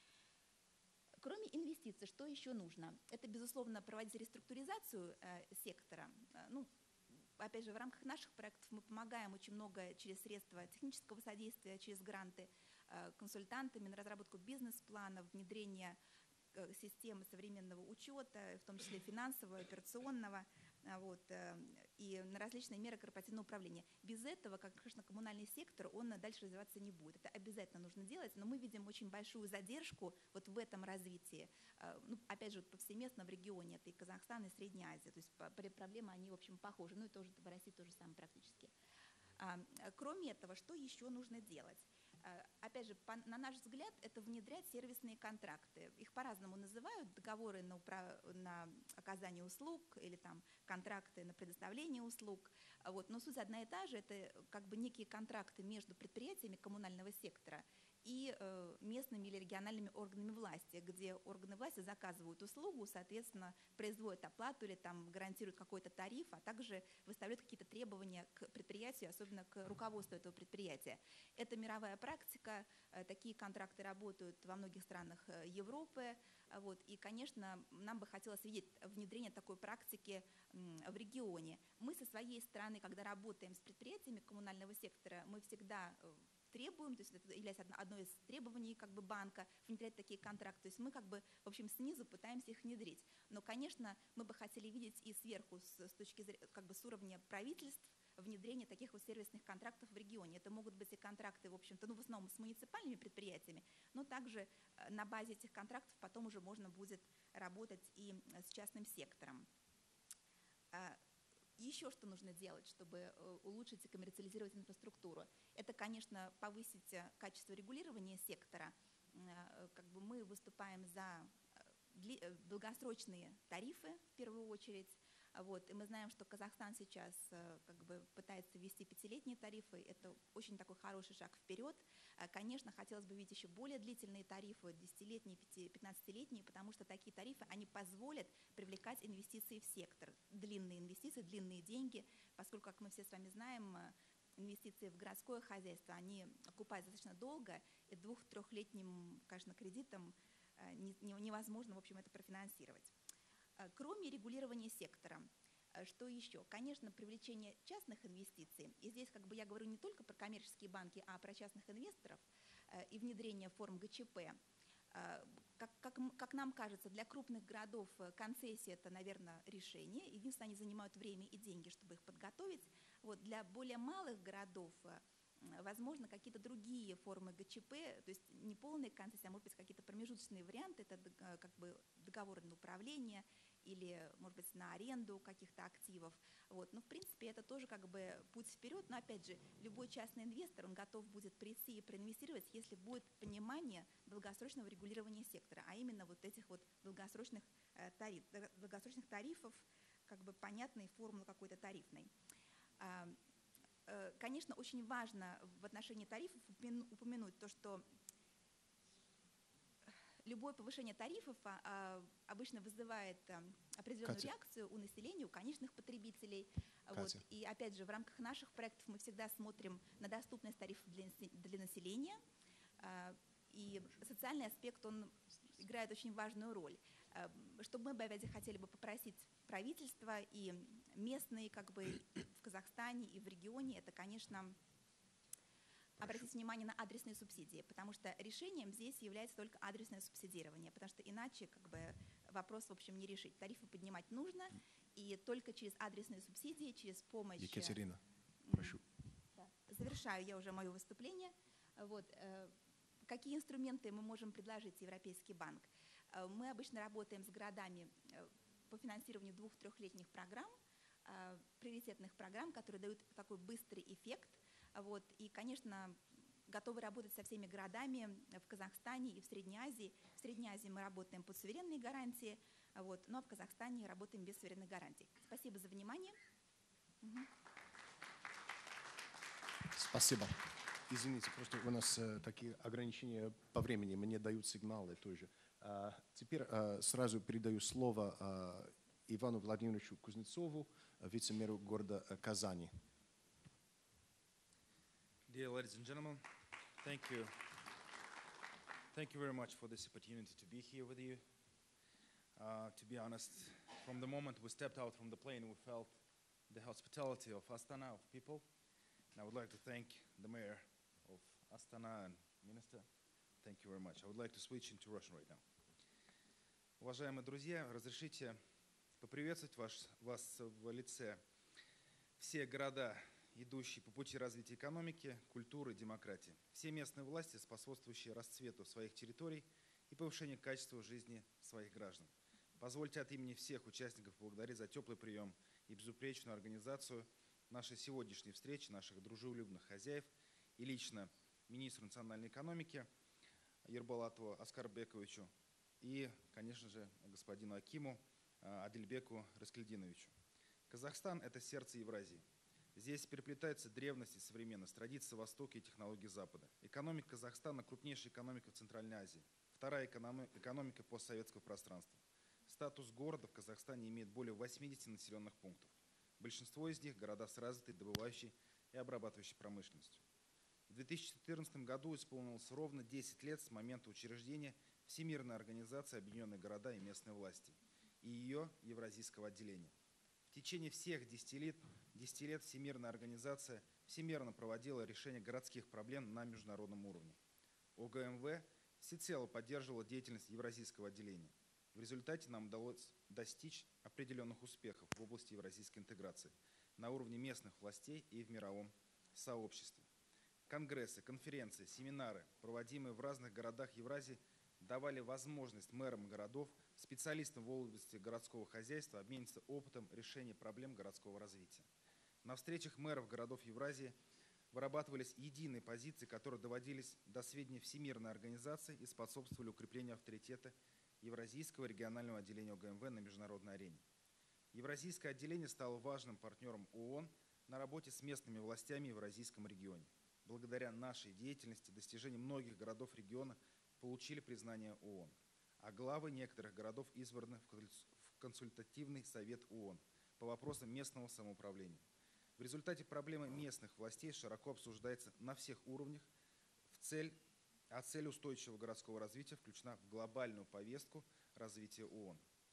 F: Кроме инвестиций, что еще нужно? Это, безусловно, проводить реструктуризацию э, сектора. Э, ну, опять же, в рамках наших проектов мы помогаем очень много через средства технического содействия, через гранты, э, консультантами на разработку бизнес-плана, внедрение э, системы современного учета, в том числе финансового, операционного, э, вот, э, и на различные меры корпоративного управления. Без этого, как, конечно, коммунальный сектор, он дальше развиваться не будет. Это обязательно нужно делать, но мы видим очень большую задержку вот в этом развитии. Ну, опять же, повсеместно в регионе, это и Казахстан, и Средняя Азия. То есть проблемы, они, в общем, похожи. Ну и тоже в России тоже самое практически. Кроме этого, что еще нужно делать? Опять же, по, на наш взгляд, это внедрять сервисные контракты. Их по-разному называют: договоры на, управ... на оказание услуг или там контракты на предоставление услуг. Вот. Но суть одна и та же. Это как бы некие контракты между предприятиями коммунального сектора и э, местными или региональными органами власти, где органы власти заказывают услугу, соответственно, производят оплату или там гарантируют какой-то тариф, а также выставляют какие-то требования к предприятию, особенно к руководству этого предприятия. Это мировая практика, э, такие контракты работают во многих странах Европы, вот, и, конечно, нам бы хотелось видеть внедрение такой практики м, в регионе. Мы со своей стороны, когда работаем с предприятиями коммунального сектора, мы всегда требуем, то есть это является одной из требований как бы банка, внедрять такие контракты. То есть мы как бы, в общем, снизу пытаемся их внедрить. Но, конечно, мы бы хотели видеть и сверху, с, с точки зрения, как бы с уровня правительств, внедрение таких вот сервисных контрактов в регионе. Это могут быть и контракты, в общем-то, ну, в основном с муниципальными предприятиями, но также на базе этих контрактов потом уже можно будет работать и с частным сектором. Еще что нужно делать, чтобы улучшить и коммерциализировать инфраструктуру? Это, конечно, повысить качество регулирования сектора. Как бы мы выступаем за долгосрочные тарифы в первую очередь. Вот. И мы знаем, что Казахстан сейчас как бы пытается ввести пятилетние тарифы. Это очень такой хороший шаг вперед. Конечно, хотелось бы видеть еще более длительные тарифы, десятилетние, пятнадцатилетние, потому что такие тарифы, они позволят привлекать инвестиции в сектор. Длинные инвестиции, длинные деньги, поскольку, как мы все с вами знаем, инвестиции в городское хозяйство, они окупаются достаточно долго, и двух-трехлетним, конечно, кредитом невозможно, в общем, это профинансировать. Кроме регулирования сектора, Э, Что еще? Конечно, привлечение частных инвестиций. И здесь как бы я говорю не только про коммерческие банки, а про частных инвесторов э, и внедрение форм ГЧП. Э, Как, как, м- как нам кажется, для крупных городов э, концессия – это, наверное, решение. Единственное, они занимают время и деньги, чтобы их подготовить. Вот для более малых городов, э, м, возможно, какие-то другие формы ГЧП, то есть не полные концессии, а может быть какие-то промежуточные варианты, это дог- э, как бы договоры на управление или, может быть, на аренду каких-то активов. Вот. Но, в принципе, это тоже как бы путь вперед. Но, опять же, любой частный инвестор, он готов будет прийти и проинвестировать, если будет понимание долгосрочного регулирования сектора, а именно вот этих вот долгосрочных, э, тариф, дол- долгосрочных тарифов, как бы понятной формулы какой-то тарифной. А, э, Конечно, очень важно в отношении тарифов упомяну- упомянуть то, что любое повышение тарифов а, а, обычно вызывает а, определенную
B: Катя.
F: реакцию у населения, у конечных потребителей. Вот.
B: Катя.
F: И опять же, в рамках наших проектов мы всегда смотрим на доступность тарифов для, насе- для населения. А, И социальный аспект, он играет очень важную роль. А, Что мы бы, опять же, хотели бы попросить правительство и местные, как бы в Казахстане и в регионе, это, конечно, обратить внимание на адресные субсидии, потому что решением здесь является только адресное субсидирование, потому что иначе как бы вопрос, в общем, не решить. Тарифы поднимать нужно, и только через адресные субсидии, через помощь... э,
B: Екатерина,
F: м,
B: прошу.
F: да. Завершаю я уже мое выступление. Вот, э, какие инструменты мы можем предложить Европейский банк? Э, Мы обычно работаем с городами э, по финансированию двух-трехлетних программ, э, приоритетных программ, которые дают такой быстрый эффект. Вот, и, конечно, готовы работать со всеми городами в Казахстане и в Средней Азии. В Средней Азии мы работаем под суверенные гарантии, вот, ну а в Казахстане работаем без суверенных гарантий. Спасибо за внимание. Мгм.
B: Спасибо. Извините, просто у нас э, такие ограничения по времени, мне дают сигналы тоже. А, теперь а, сразу передаю слово а, Ивану Владимировичу Кузнецову, вице-мэру города э, Казани.
G: Dear ladies and gentlemen, thank you. Thank you very much for this opportunity to be here with you. Uh, to be honest, from the moment we stepped out from the plane, we felt the hospitality of Astana, of people. And I would like to thank the mayor of Astana and minister. Thank you very much. I would like to switch into Russian right now. Уважаемые друзья, разрешите поприветствовать ваш, вас в лице все города, идущие по пути развития экономики, культуры, демократии. Все местные власти, способствующие расцвету своих территорий и повышению качества жизни своих граждан. Позвольте от имени всех участников поблагодарить за теплый прием и безупречную организацию нашей сегодняшней встречи, наших дружелюбных хозяев и лично министру национальной экономики Ерболатову Аскарбековичу и, конечно же, господину Акиму а, Адильбеку Раскельдиновичу. Казахстан – это сердце Евразии. Здесь переплетаются древность и современность, традиции Востока и технологии Запада. Экономика Казахстана – крупнейшая экономика в Центральной Азии, вторая экономи- экономика постсоветского пространства. Статус города в Казахстане имеет более восьмидесяти населенных пунктов. Большинство из них – города с развитой добывающей и обрабатывающей промышленностью. В две тысячи четырнадцатом году исполнилось ровно десять лет с момента учреждения Всемирной организации Объединенные города и местные власти и ее евразийского отделения. В течение всех десяти лет, десяти лет Всемирная организация всемирно проводила решение городских проблем на международном уровне. ОГМВ всецело поддерживала деятельность евразийского отделения. В результате нам удалось достичь определенных успехов в области евразийской интеграции на уровне местных властей и в мировом сообществе. Конгрессы, конференции, семинары, проводимые в разных городах Евразии, давали возможность мэрам городов, специалистам в области городского хозяйства обмениться опытом решения проблем городского развития. На встречах мэров городов Евразии вырабатывались единые позиции, которые доводились до сведения Всемирной организации и способствовали укреплению авторитета Евразийского регионального отделения ОГМВ на международной арене. Евразийское отделение стало важным партнером ООН на работе с местными властями в Евразийском регионе. Благодаря нашей деятельности достижения многих городов региона получили признание ООН, а главы некоторых городов избраны в консультативный совет ООН по вопросам местного самоуправления. В результате проблема местных властей широко обсуждается на всех уровнях, в цель, а цель устойчивого городского развития включена в глобальную повестку развития ООН.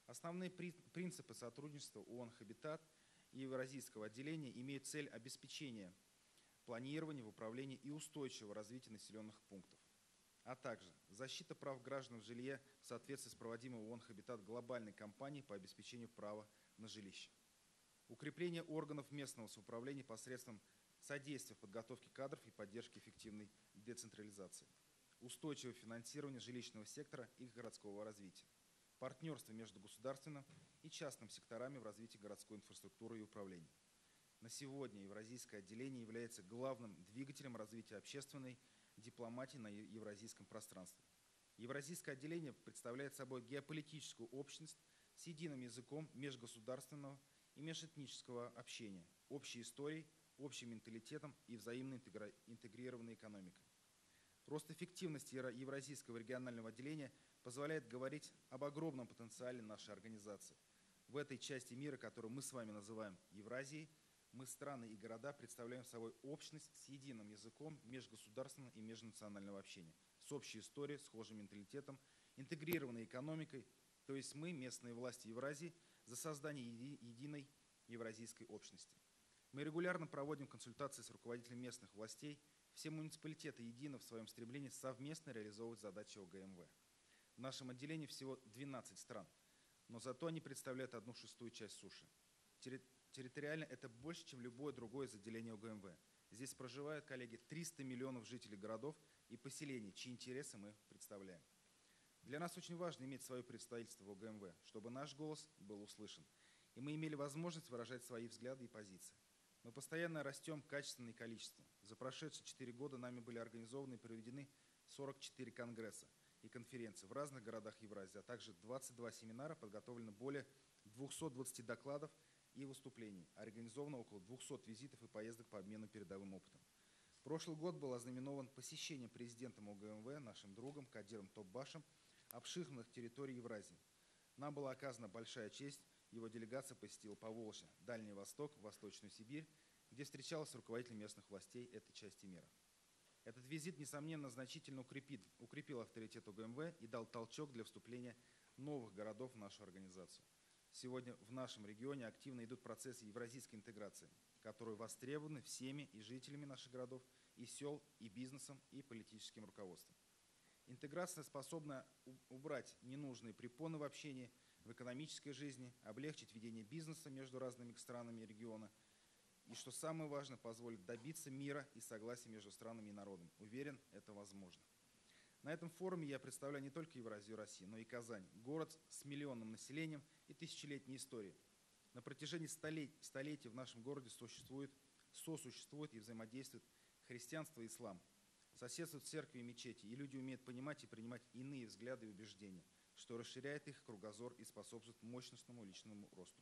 G: Основные при- принципы сотрудничества ООН «Хабитат» и Евразийского отделения имеют цель обеспечения планирования, управления и устойчивого развития населенных пунктов, а также защита прав граждан в жилье в соответствии с проводимой ООН «Хабитат» глобальной кампанией по обеспечению права на жилище, укрепление органов местного самоуправления посредством содействия в подготовке кадров и поддержки эффективной децентрализации, устойчивое финансирование жилищного сектора и городского развития, партнерство между государственным и частным секторами в развитии городской инфраструктуры и управления. На сегодня Евразийское отделение является главным двигателем развития общественной дипломатии на евразийском пространстве. Евразийское отделение представляет собой геополитическую общность с единым языком межгосударственного и межэтнического общения, общей историей, общим менталитетом и взаимно интегрированной экономикой. Рост эффективности Евразийского регионального отделения позволяет говорить об огромном потенциале нашей организации. В этой части мира, которую мы с вами называем Евразией, мы, страны и города, представляем собой общность с единым языком межгосударственного и межнационального общения, с общей историей, схожим менталитетом, интегрированной экономикой, то есть мы, местные власти Евразии, за создание еди- единой евразийской общности. Мы регулярно проводим консультации с руководителями местных властей. Все муниципалитеты едины в своем стремлении совместно реализовывать задачи ОГМВ. В нашем отделении всего двенадцать стран, но зато они представляют одну шестую часть суши. Терри- Территориально это больше, чем любое другое из отделений ОГМВ. Здесь проживают, коллеги, триста миллионов жителей городов и поселений, чьи интересы мы представляем. Для нас очень важно иметь свое представительство в ОГМВ, чтобы наш голос был услышан, и мы имели возможность выражать свои взгляды и позиции. Мы постоянно растем качественно и количественно. За прошедшие четыре года нами были организованы и проведены сорок четыре конгресса и конференции в разных городах Евразии, а также двадцать два семинара, подготовлено более двухсот двадцати докладов и выступлений, организовано около двухсот визитов и поездок по обмену передовым опытом. Прошлый год был ознаменован посещением президентом ОГМВ, нашим другом Кадиром Топбашем, обширных территорий Евразии. Нам была оказана большая честь, его делегация посетила Поволжье, Дальний Восток, Восточную Сибирь, где встречалась с руководителями местных властей этой части мира. Этот визит, несомненно, значительно укрепит, укрепил авторитет ОГМВ и дал толчок для вступления новых городов в нашу организацию. Сегодня в нашем регионе активно идут процессы евразийской интеграции, которые востребованы всеми и жителями наших городов, и сел, и бизнесом, и политическим руководством. Интеграция способна убрать ненужные препоны в общении, в экономической жизни, облегчить ведение бизнеса между разными странами региона и, что самое важное, позволит добиться мира и согласия между странами и народом. Уверен, это возможно. На этом форуме я представляю не только Евразию России, но и Казань, город с миллионным населением и тысячелетней историей. На протяжении столетий, столетий в нашем городе существует, сосуществует и взаимодействует христианство и ислам. Соседствуют церкви и мечети, и люди умеют понимать и принимать иные взгляды и убеждения, что расширяет их кругозор и способствует мощностному личному росту.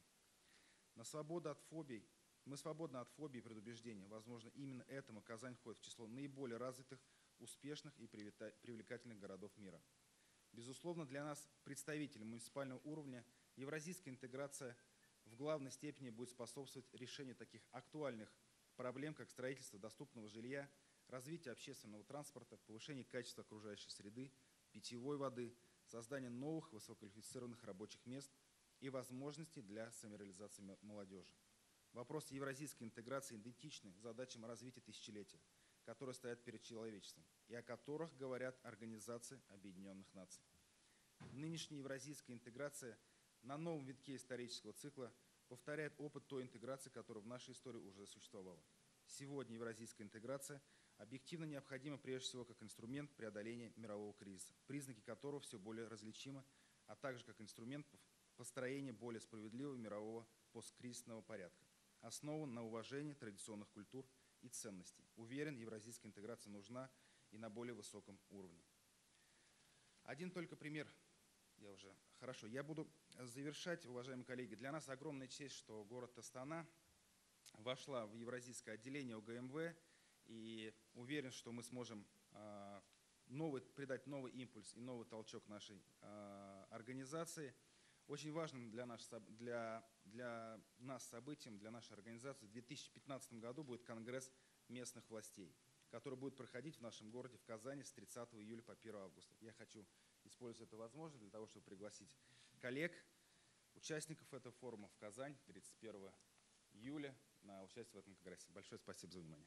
G: На свободу от фобий, мы свободны от фобий и предубеждений. Возможно, именно этому Казань входит в число наиболее развитых, успешных и привлекательных городов мира. Безусловно, для нас, представителей муниципального уровня, евразийская интеграция в главной степени будет способствовать решению таких актуальных проблем, как строительство доступного жилья, развитие общественного транспорта, повышение качества окружающей среды, питьевой воды, создание новых высококвалифицированных рабочих мест и возможностей для самореализации молодежи. Вопросы евразийской интеграции идентичны задачам развития тысячелетия, которые стоят перед человечеством и о которых говорят Организации Объединенных Наций. Нынешняя евразийская интеграция на новом витке исторического цикла повторяет опыт той интеграции, которая в нашей истории уже существовала. Сегодня евразийская интеграция объективно необходима прежде всего как инструмент преодоления мирового кризиса, признаки которого все более различимы, а также как инструмент построения более справедливого мирового посткризисного порядка, основан на уважении традиционных культур и ценностей. Уверен, евразийская интеграция нужна и на более высоком уровне. Один только пример. Я уже хорошо. Я буду завершать, уважаемые коллеги. Для нас огромная честь, что город Астана вошла в евразийское отделение ОГМВ, и уверен, что мы сможем э, новый, придать новый импульс и новый толчок нашей э, организации. Очень важным для, наш, для, для нас событием, для нашей организации в две тысячи пятнадцатом году будет Конгресс местных властей, который будет проходить в нашем городе, в Казани, с тридцатого июля по первое августа. Я хочу использовать эту возможность для того, чтобы пригласить коллег участников этого форума в Казань тридцать первого июля на участие в этом конгрессе. Большое спасибо за внимание.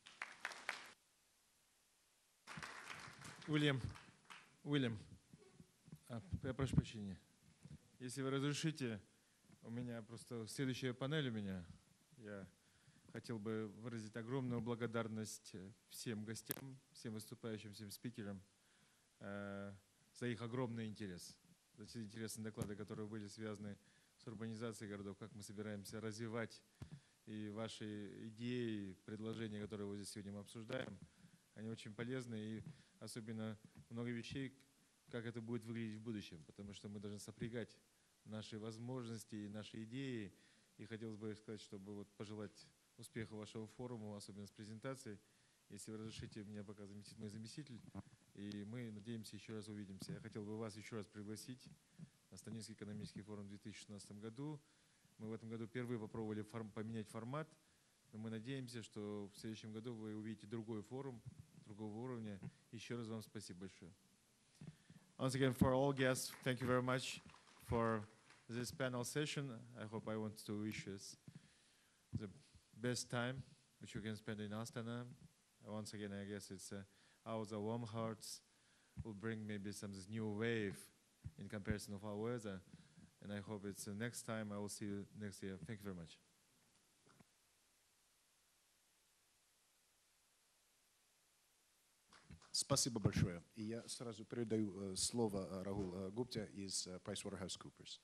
D: Уильям, Уильям, а, я прошу прощения. Если вы разрешите, у меня просто следующая панель у меня. Я хотел бы выразить огромную благодарность всем гостям, всем выступающим, всем спикерам э, за их огромный интерес, за те интересные доклады, которые были связаны с урбанизацией городов, как мы собираемся развивать и ваши идеи, предложения, которые вот здесь сегодня мы обсуждаем, они очень полезны, и особенно много вещей, как это будет выглядеть в будущем, потому что мы должны сопрягать наши возможности и наши идеи. И хотелось бы сказать, чтобы вот пожелать успеха вашего форума, особенно с презентацией. Если вы разрешите, меня пока заместит мой заместитель, и мы надеемся еще раз увидимся. Я хотел бы вас еще раз пригласить на Станинский экономический форум в две тысячи шестнадцатом году. Мы в этом году впервые попробовали форм, поменять формат, но мы надеемся, что в следующем году вы увидите другой форум, другого уровня. Еще раз вам спасибо большое. Once again, for all guests, thank you very much for this panel session. I hope I want to wish us the best time which you can spend in Astana. Once again, I guess it's uh, our warm hearts will bring maybe some new wave in comparison of our weather. And I hope it's the next time I will see you next year. Thank you very much.
B: Спасибо большое. И я сразу передаю э, слово э, Рагул э, Гупте из э, PricewaterhouseCoopers.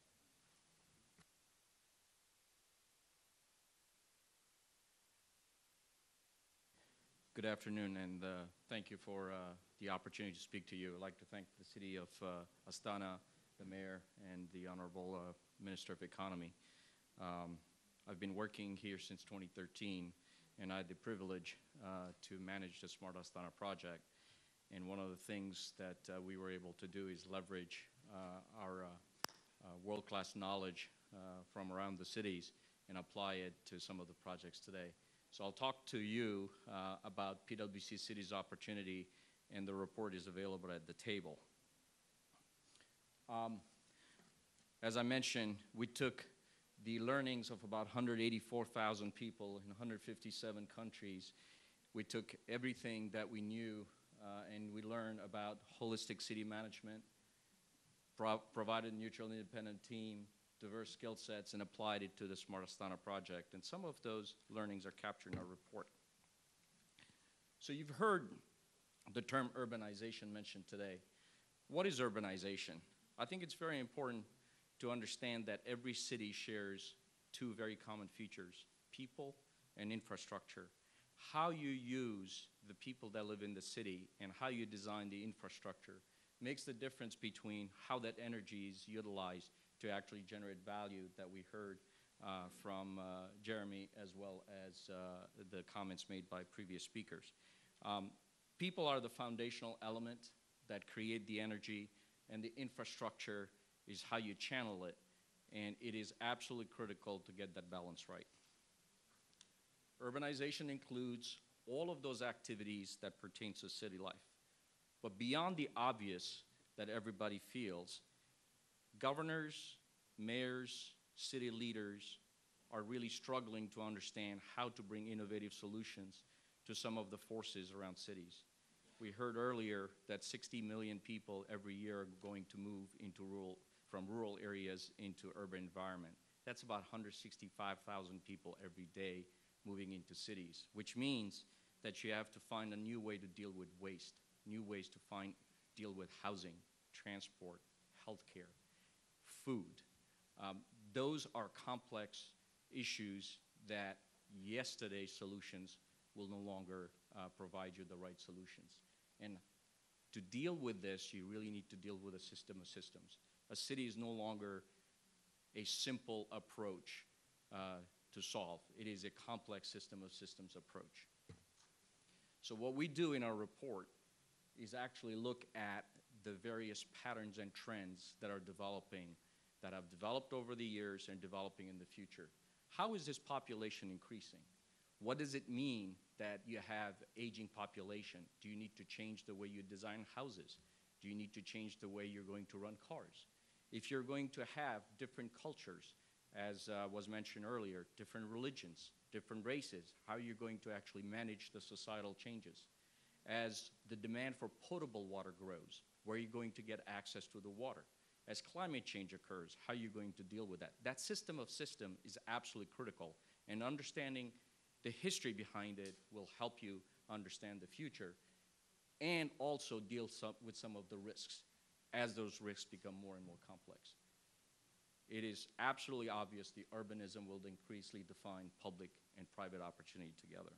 H: Good afternoon, and uh, thank you for uh, the opportunity to speak to you. I'd like to thank the city of uh, Astana, the mayor, and the Honorable uh, Minister of Economy. Um, I've been working here since twenty thirteen, and I had the privilege uh, to manage the Smart Astana project. And one of the things that uh, we were able to do is leverage uh, our uh, uh, world-class knowledge uh, from around the cities and apply it to some of the projects today. So I'll talk to you uh, about P W C City's opportunity, and the report is available at the table. Um, as I mentioned, we took the learnings of about one hundred eighty-four thousand people in one hundred fifty-seven countries. We took everything that we knew uh, and we learned about holistic city management, pro provided a neutral and independent team, diverse skill sets, and applied it to the Smart Astana project. And some of those learnings are captured in our report. So you've heard the term urbanization mentioned today. What is urbanization? I think it's very important to understand that every city shares two very common features: people and infrastructure. How you use the people that live in the city and how you design the infrastructure makes the difference between how that energy is utilized to actually generate value that we heard uh, from uh, Jeremy, as well as uh, the comments made by previous speakers. Um, people are the foundational element that create the energy, and the infrastructure is how you channel it, and it is absolutely critical to get that balance right. Urbanization includes all of those activities that pertain to city life. But beyond the obvious that everybody feels, governors, mayors, city leaders are really struggling to understand how to bring innovative solutions to some of the forces around cities. We heard earlier that sixty million people every year are going to move into rural, from rural areas into urban environment. That's about one hundred sixty-five thousand people every day moving into cities, which means that you have to find a new way to deal with waste, new ways to find, deal with housing, transport, healthcare, food. Um, those are complex issues that yesterday's solutions will no longer uh, provide you the right solutions. And to deal with this, you really need to deal with a system of systems. A city is no longer a simple approach uh, to solve. It is a complex system of systems approach. So what we do in our report is actually look at the various patterns and trends that are developing, that have developed over the years and developing in the future. How is this population increasing? What does it mean that you have aging population? Do you need to change the way you design houses? Do you need to change the way you're going to run cars? if you're going to have different cultures, as uh, was mentioned earlier, different religions, different races, how you're going to actually manage the societal changes. As the demand for potable water grows, where are you going to get access to the water? As climate change occurs, how are you going to deal with that? That system of system is absolutely critical, and understanding the history behind it will help you understand the future and also deal some, with some of the risks as those risks become more and more complex. It is absolutely obvious the urbanism will increasingly define public and private opportunity together.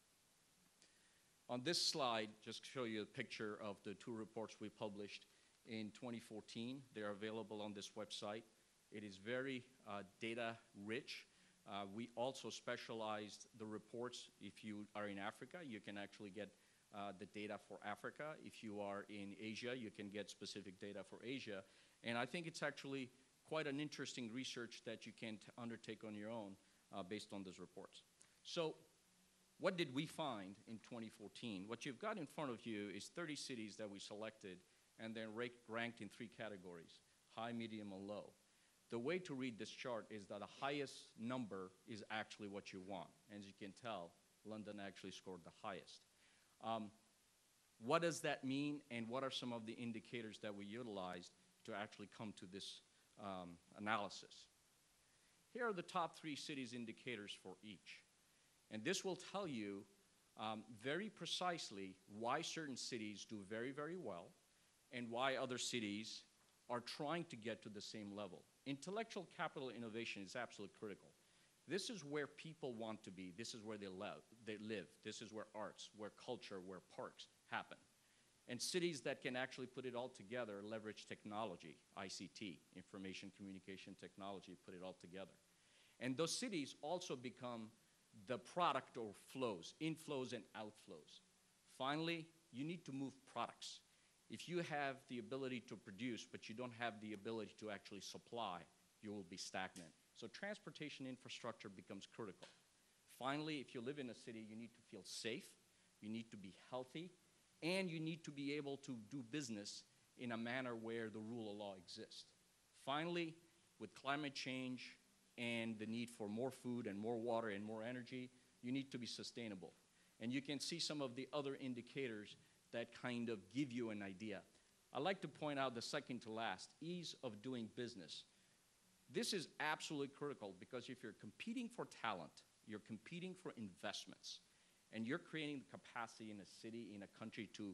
H: On this slide, just to show you a picture of the two reports we published in twenty fourteen. They are available on this website. It is very uh, data rich. Uh, we also specialized the reports. If you are in Africa, you can actually get uh, the data for Africa. If you are in Asia, you can get specific data for Asia. And I think it's actually quite an interesting research that you can t undertake on your own uh, based on those reports. So what did we find in twenty fourteen? What you've got in front of you is thirty cities that we selected and then ranked in three categories: high, medium, and low. The way to read this chart is that the highest number is actually what you want. As you can tell, London actually scored the highest. Um, what does that mean, and what are some of the indicators that we utilized to actually come to this um, analysis? Here are the top three cities indicators for each. And this will tell you um, very precisely why certain cities do very, very well and why other cities are trying to get to the same level. Intellectual capital innovation is absolutely critical. This is where people want to be. This is where they live. They live. This is where arts, where culture, where parks happen. And cities that can actually put it all together leverage technology, I C T, information communication technology, put it all together. And those cities also become the product of flows, inflows and outflows. Finally, you need to move products. If you have the ability to produce, but you don't have the ability to actually supply, you will be stagnant. So transportation infrastructure becomes critical. Finally, if you live in a city, you need to feel safe, you need to be healthy, and you need to be able to do business in a manner where the rule of law exists. Finally, with climate change and the need for more food and more water and more energy, you need to be sustainable. And you can see some of the other indicators that kind of give you an idea. I'd like to point out the second to last, ease of doing business. This is absolutely critical because if you're competing for talent, you're competing for investments, and you're creating the capacity in a city, in a country to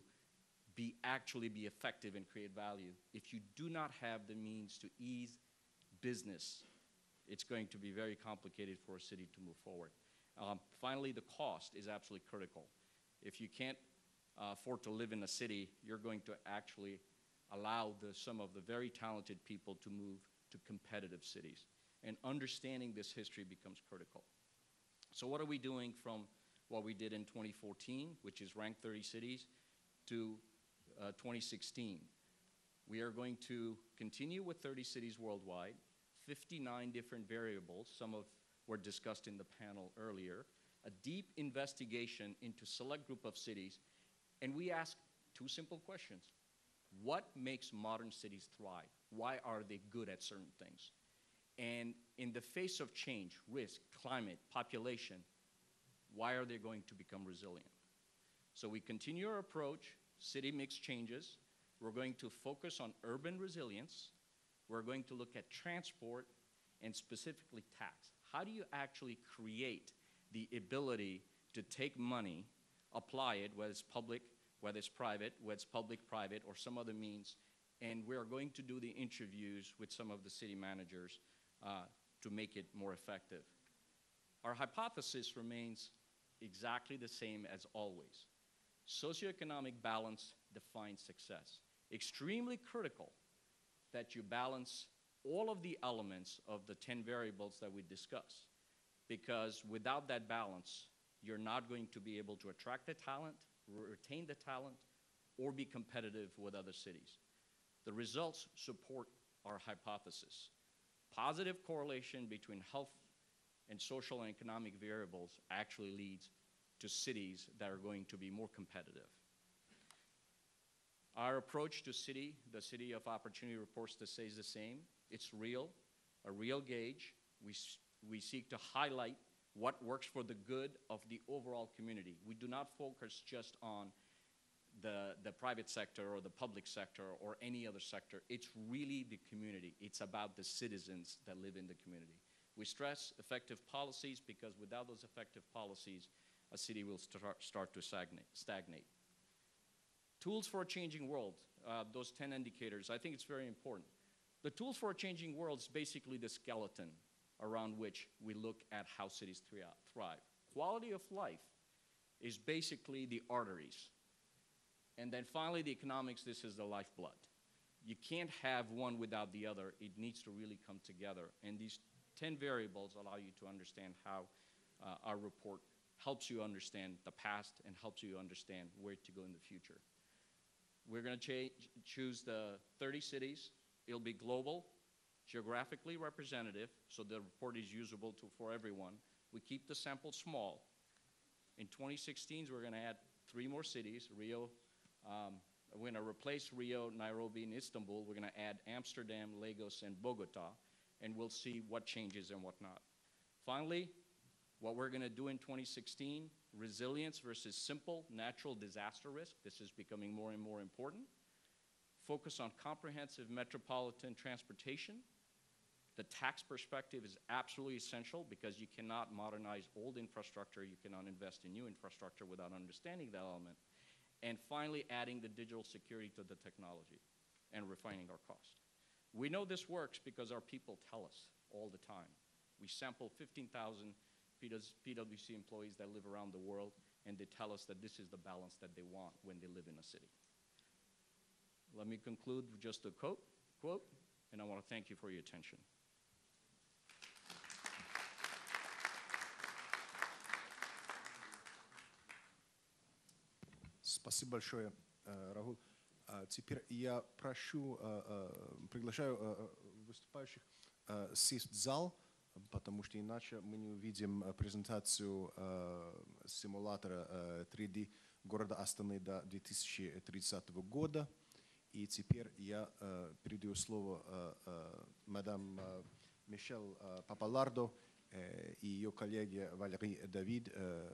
H: be actually be effective and create value, if you do not have the means to ease business, it's going to be very complicated for a city to move forward. Um, finally, the cost is absolutely critical. If you can't uh, afford to live in a city, you're going to actually allow the, some of the very talented people to move to competitive cities. And understanding this history becomes critical. So what are we doing from what we did in twenty fourteen, which is rank thirty cities, to uh, twenty sixteen? We are going to continue with thirty cities worldwide, fifty-nine different variables, some of were discussed in the panel earlier, a deep investigation into select group of cities, and we ask two simple questions. What makes modern cities thrive? Why are they good at certain things? And in the face of change, risk, climate, population, why are they going to become resilient? So we continue our approach, city mix changes. We're going to focus on urban resilience. We're going to look at transport and specifically tax. How do you actually create the ability to take money, apply it, whether it's public, whether it's private, whether it's public-private, or some other means, and we're going to do the interviews with some of the city managers uh, to make it more effective. Our hypothesis remains exactly the same as always. Socioeconomic balance defines success. Extremely critical that you balance all of the elements of the ten variables that we discussed, because without that balance, you're not going to be able to attract the talent, retain the talent, or be competitive with other cities. The results support our hypothesis. Positive correlation between health and social and economic variables actually leads to cities that are going to be more competitive. Our approach to city, the City of Opportunity reports to say is the same. It's real, a real gauge. We, we seek to highlight what works for the good of the overall community. We do not focus just on the, the private sector or the public sector or any other sector. It's really the community. It's about the citizens that live in the community. We stress effective policies because without those effective policies, a city will start, start to stagnate. stagnate. Tools for a changing world, uh, those ten indicators, I think it's very important. The tools for a changing world is basically the skeleton around which we look at how cities thrive. Quality of life is basically the arteries. And then finally, the economics, this is the lifeblood. You can't have one without the other. It needs to really come together. And these ten variables allow you to understand how uh, our report helps you understand the past and helps you understand where to go in the future. We're going to choose the thirty cities. It'll be global, geographically representative, so the report is usable to, for everyone. We keep the sample small. In twenty sixteen, we're going to add three more cities, Rio. Um, we're going to replace Rio, Nairobi, and Istanbul. We're going to add Amsterdam, Lagos, and Bogota, and we'll see what changes and what not. Finally, what we're going to do in twenty sixteen, resilience versus simple natural disaster risk. This is becoming more and more important. Focus on comprehensive metropolitan transportation. The tax perspective is absolutely essential because you cannot modernize old infrastructure, you cannot invest in new infrastructure without understanding that element. And finally, adding the digital security to the technology and refining our cost. We know this works because our people tell us all the time. We sample fifteen thousand P W C employees that live around the world, and they tell us that this is the balance that they want when they live in a city. Let me conclude with just a quote, quote, and I want to thank you for your attention.
B: Спасибо большое, Рагул. Теперь я прошу, приглашаю выступающих сесть в зал, потому что иначе мы не увидим презентацию симулятора три дэ города Астаны до две тысячи тридцатого года. И теперь я передаю слово мадам Мишель Папалардо и ее коллеге Валерий Давид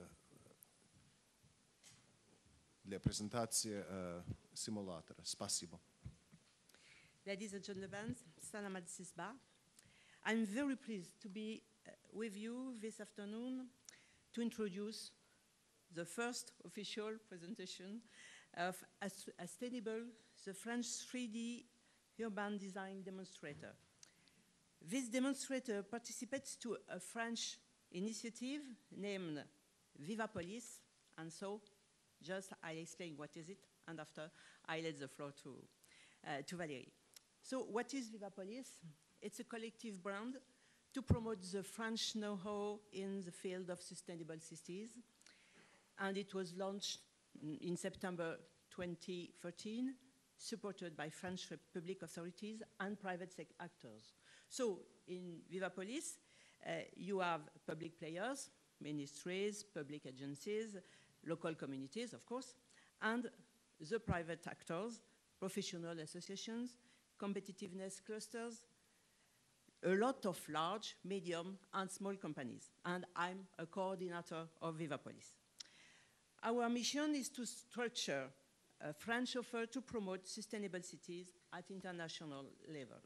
B: для презентации симулятора. Спасибо.
I: Ladies and gentlemen, Salam al-Sisba. I'm very pleased to be uh, with you this afternoon to introduce the first official presentation of Sustainable, the French three D urban design demonstrator. This demonstrator participates to a French initiative named Vivapolis, and so just I explain what is it, and after I let the floor to, uh, to Valérie. So what is Vivapolis? It's a collective brand to promote the French know-how in the field of sustainable cities. And it was launched in September twenty thirteen, supported by French public authorities and private actors. So in Vivapolis, uh, you have public players, ministries, public agencies, local communities, of course, and the private actors, professional associations, competitiveness clusters, a lot of large, medium, and small companies. And I'm a coordinator of Vivapolis. Our mission is to structure a French offer to promote sustainable cities at international level.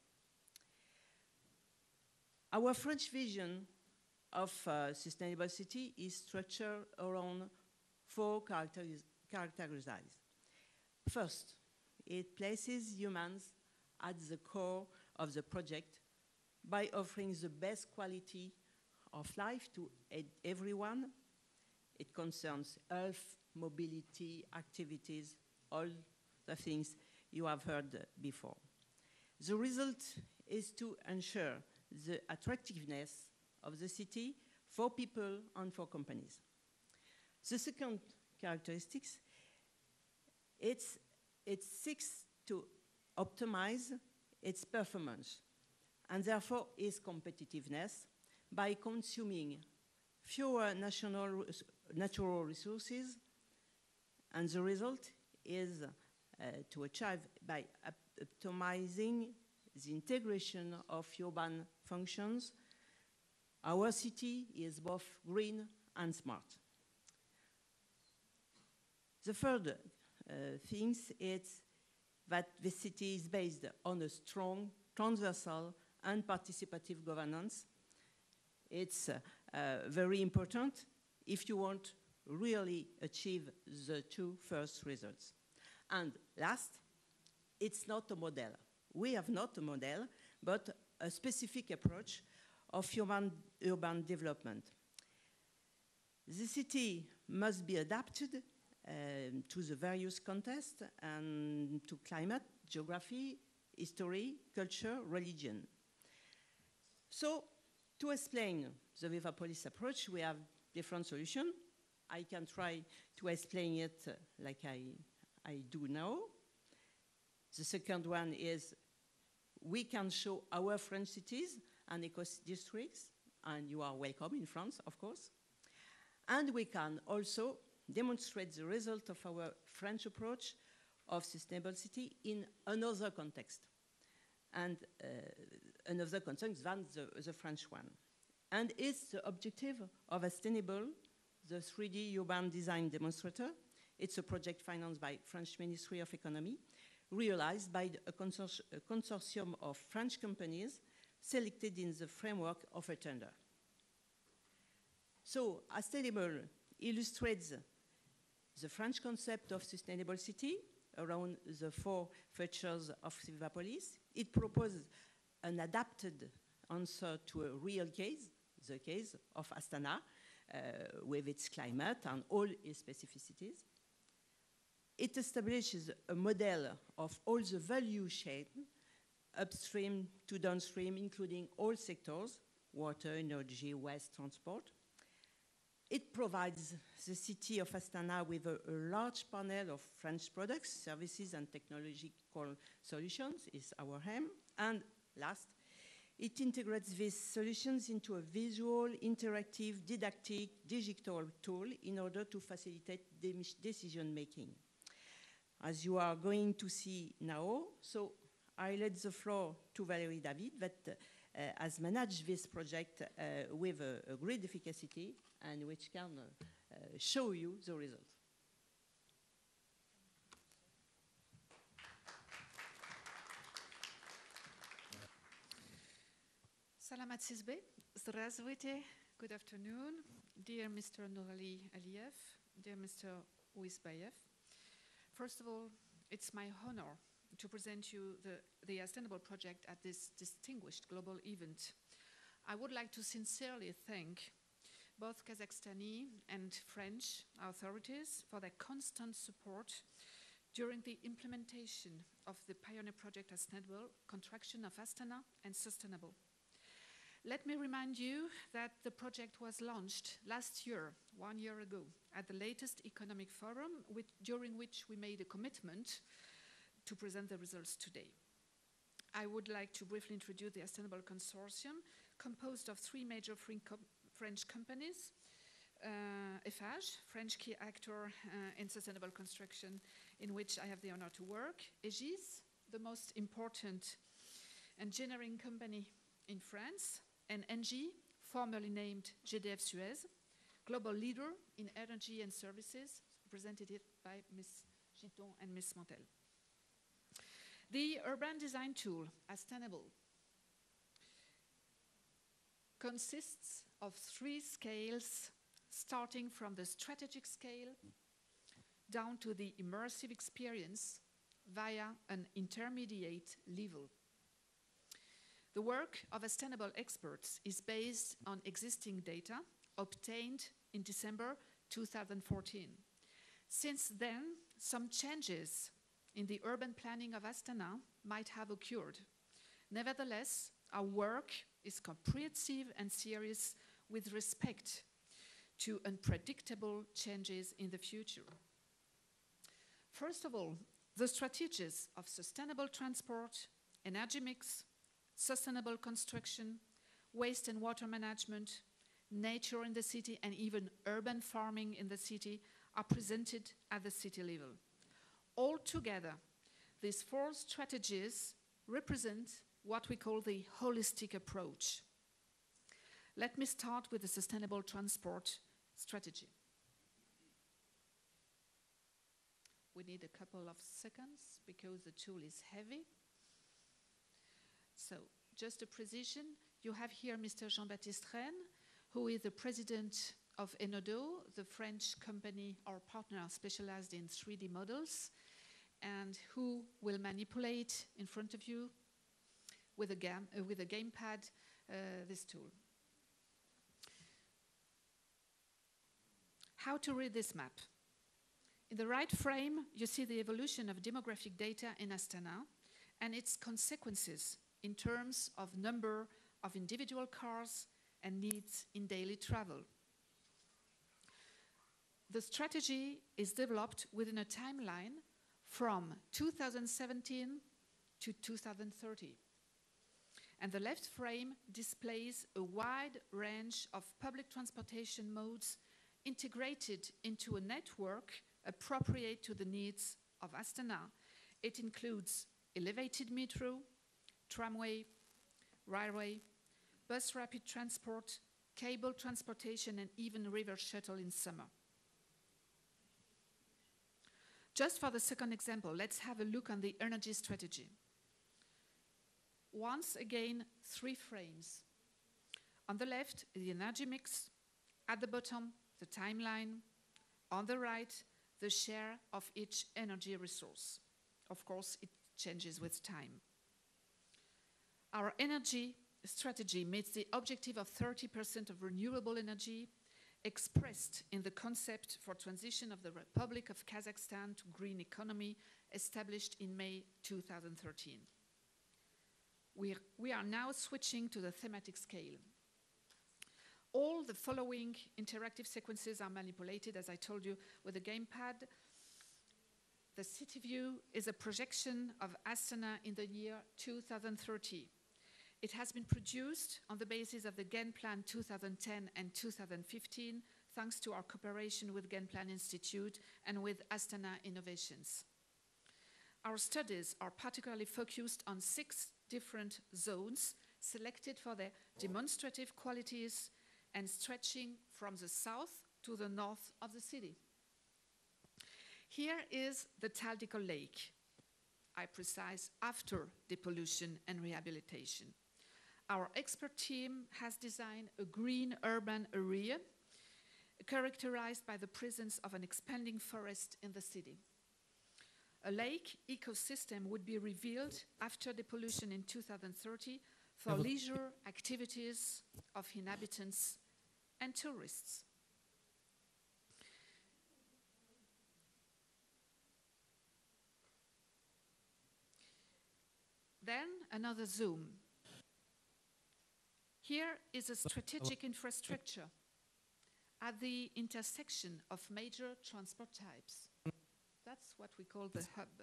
I: Our French vision of a sustainable city is structured around four characteristics. First, it places humans at the core of the project by offering the best quality of life to everyone. It concerns health, mobility, activities, all the things you have heard before. The result is to ensure the attractiveness of the city for people and for companies. The second characteristic, it's, it seeks to optimize its performance and therefore its competitiveness by consuming fewer national, natural resources, and the result is uh, to achieve by op- optimizing the integration of urban functions. Our city is both green and smart. The third uh, thing is that the city is based on a strong, transversal, and participative governance. It's uh, uh, very important if you want really achieve the two first results. And last, it's not a model. We have not a model, but a specific approach of human urban development. The city must be adapted um, to the various contexts and to climate, geography, history, culture, religion. So, to explain the Vivapolis approach, we have different solutions. I can try to explain it uh, like I, I do now. The second one is we can show our French cities and eco-districts, and you are welcome in France, of course. And we can also demonstrate the result of our French approach of sustainable city in another context, and uh, another context than the, the French one. And it's the objective of Sustainable, the three D urban design demonstrator. It's a project financed by French Ministry of Economy, realized by a, consor a consortium of French companies selected in the framework of a tender. So, Sustainable illustrates the French concept of sustainable city around the four features of Vivapolis. It proposes an adapted answer to a real case, the case of Astana, uh, with its climate and all its specificities. It establishes a model of all the value chain, upstream to downstream, including all sectors, water, energy, waste, transport. It provides the city of Astana with a, a large panel of French products, services, and technological solutions, is our aim. And last, it integrates these solutions into a visual, interactive, didactic, digital tool in order to facilitate decision-making. As you are going to see now, so I let the floor to Valérie David, that uh, has managed this project uh, with a, a great efficacy and which can uh, uh, show you the result.
J: Salamat Sizbe. Здравствуйте. Good afternoon, dear Mister Nurali Aliyev, dear Mister Uisbayev. First of all, it's my honor to present you the, the Sustainable project at this distinguished global event. I would like to sincerely thank both Kazakhstani and French authorities for their constant support during the implementation of the pioneer project Sustainable, Contraction of Astana and Sustainable. Let me remind you that the project was launched last year, one year ago, at the latest economic forum, which, during which we made a commitment to present the results today. I would like to briefly introduce the Sustainable Consortium, composed of three major French companies, uh, Eiffage, French key actor uh, in sustainable construction, in which I have the honor to work, Aegis, the most important engineering company in France, and Engie, formerly named G D F Suez, global leader in energy and services, represented by Miz Giton and Miz Montel. The urban design tool, Sustainable, consists of three scales, starting from the strategic scale down to the immersive experience via an intermediate level. The work of Sustainable experts is based on existing data obtained in December two thousand fourteen. Since then, some changes in the urban planning of Astana might have occurred. Nevertheless, our work is comprehensive and serious with respect to unpredictable changes in the future. First of all, the strategies of sustainable transport, energy mix, sustainable construction, waste and water management, nature in the city, and even urban farming in the city are presented at the city level. Altogether, these four strategies represent what we call the holistic approach. Let me start with the sustainable transport strategy. We need a couple of seconds because the tool is heavy. So, just a precision, you have here Mister Jean-Baptiste Rennes, who is the president of Enodo, the French company or partner specialized in three D models, and who will manipulate in front of you with a, gam uh, with a gamepad uh, this tool. How to read this map? In the right frame, you see the evolution of demographic data in Astana and its consequences in terms of number of individual cars and needs in daily travel. The strategy is developed within a timeline from two thousand seventeen to two thousand thirty. And the left frame displays a wide range of public transportation modes integrated into a network appropriate to the needs of Astana. It includes elevated metro, tramway, railway, bus rapid transport, cable transportation, and even river shuttle in summer. Just for the second example, let's have a look on the energy strategy. Once again, three frames. On the left, the energy mix. At the bottom, the timeline. On the right, the share of each energy resource. Of course, it changes with time. Our energy strategy meets the objective of thirty percent of renewable energy expressed in the concept for transition of the Republic of Kazakhstan to green economy established in May two thousand thirteen. We, we are now switching to the thematic scale. All the following interactive sequences are manipulated, as I told you, with a gamepad. The city view is a projection of Astana in the year two thousand thirty. It has been produced on the basis of the Genplan two thousand ten and two thousand fifteen, thanks to our cooperation with Genplan Institute and with Astana Innovations. Our studies are particularly focused on six different zones selected for their demonstrative qualities and stretching from the south to the north of the city. Here is the Taldico Lake, I precise after depollution and rehabilitation. Our expert team has designed a green urban area characterized by the presence of an expanding forest in the city. A lake ecosystem would be revealed after depollution in two thousand thirty for leisure activities of inhabitants and tourists. Then another zoom. Here is a strategic infrastructure at the intersection of major transport types. That's what we call the hub.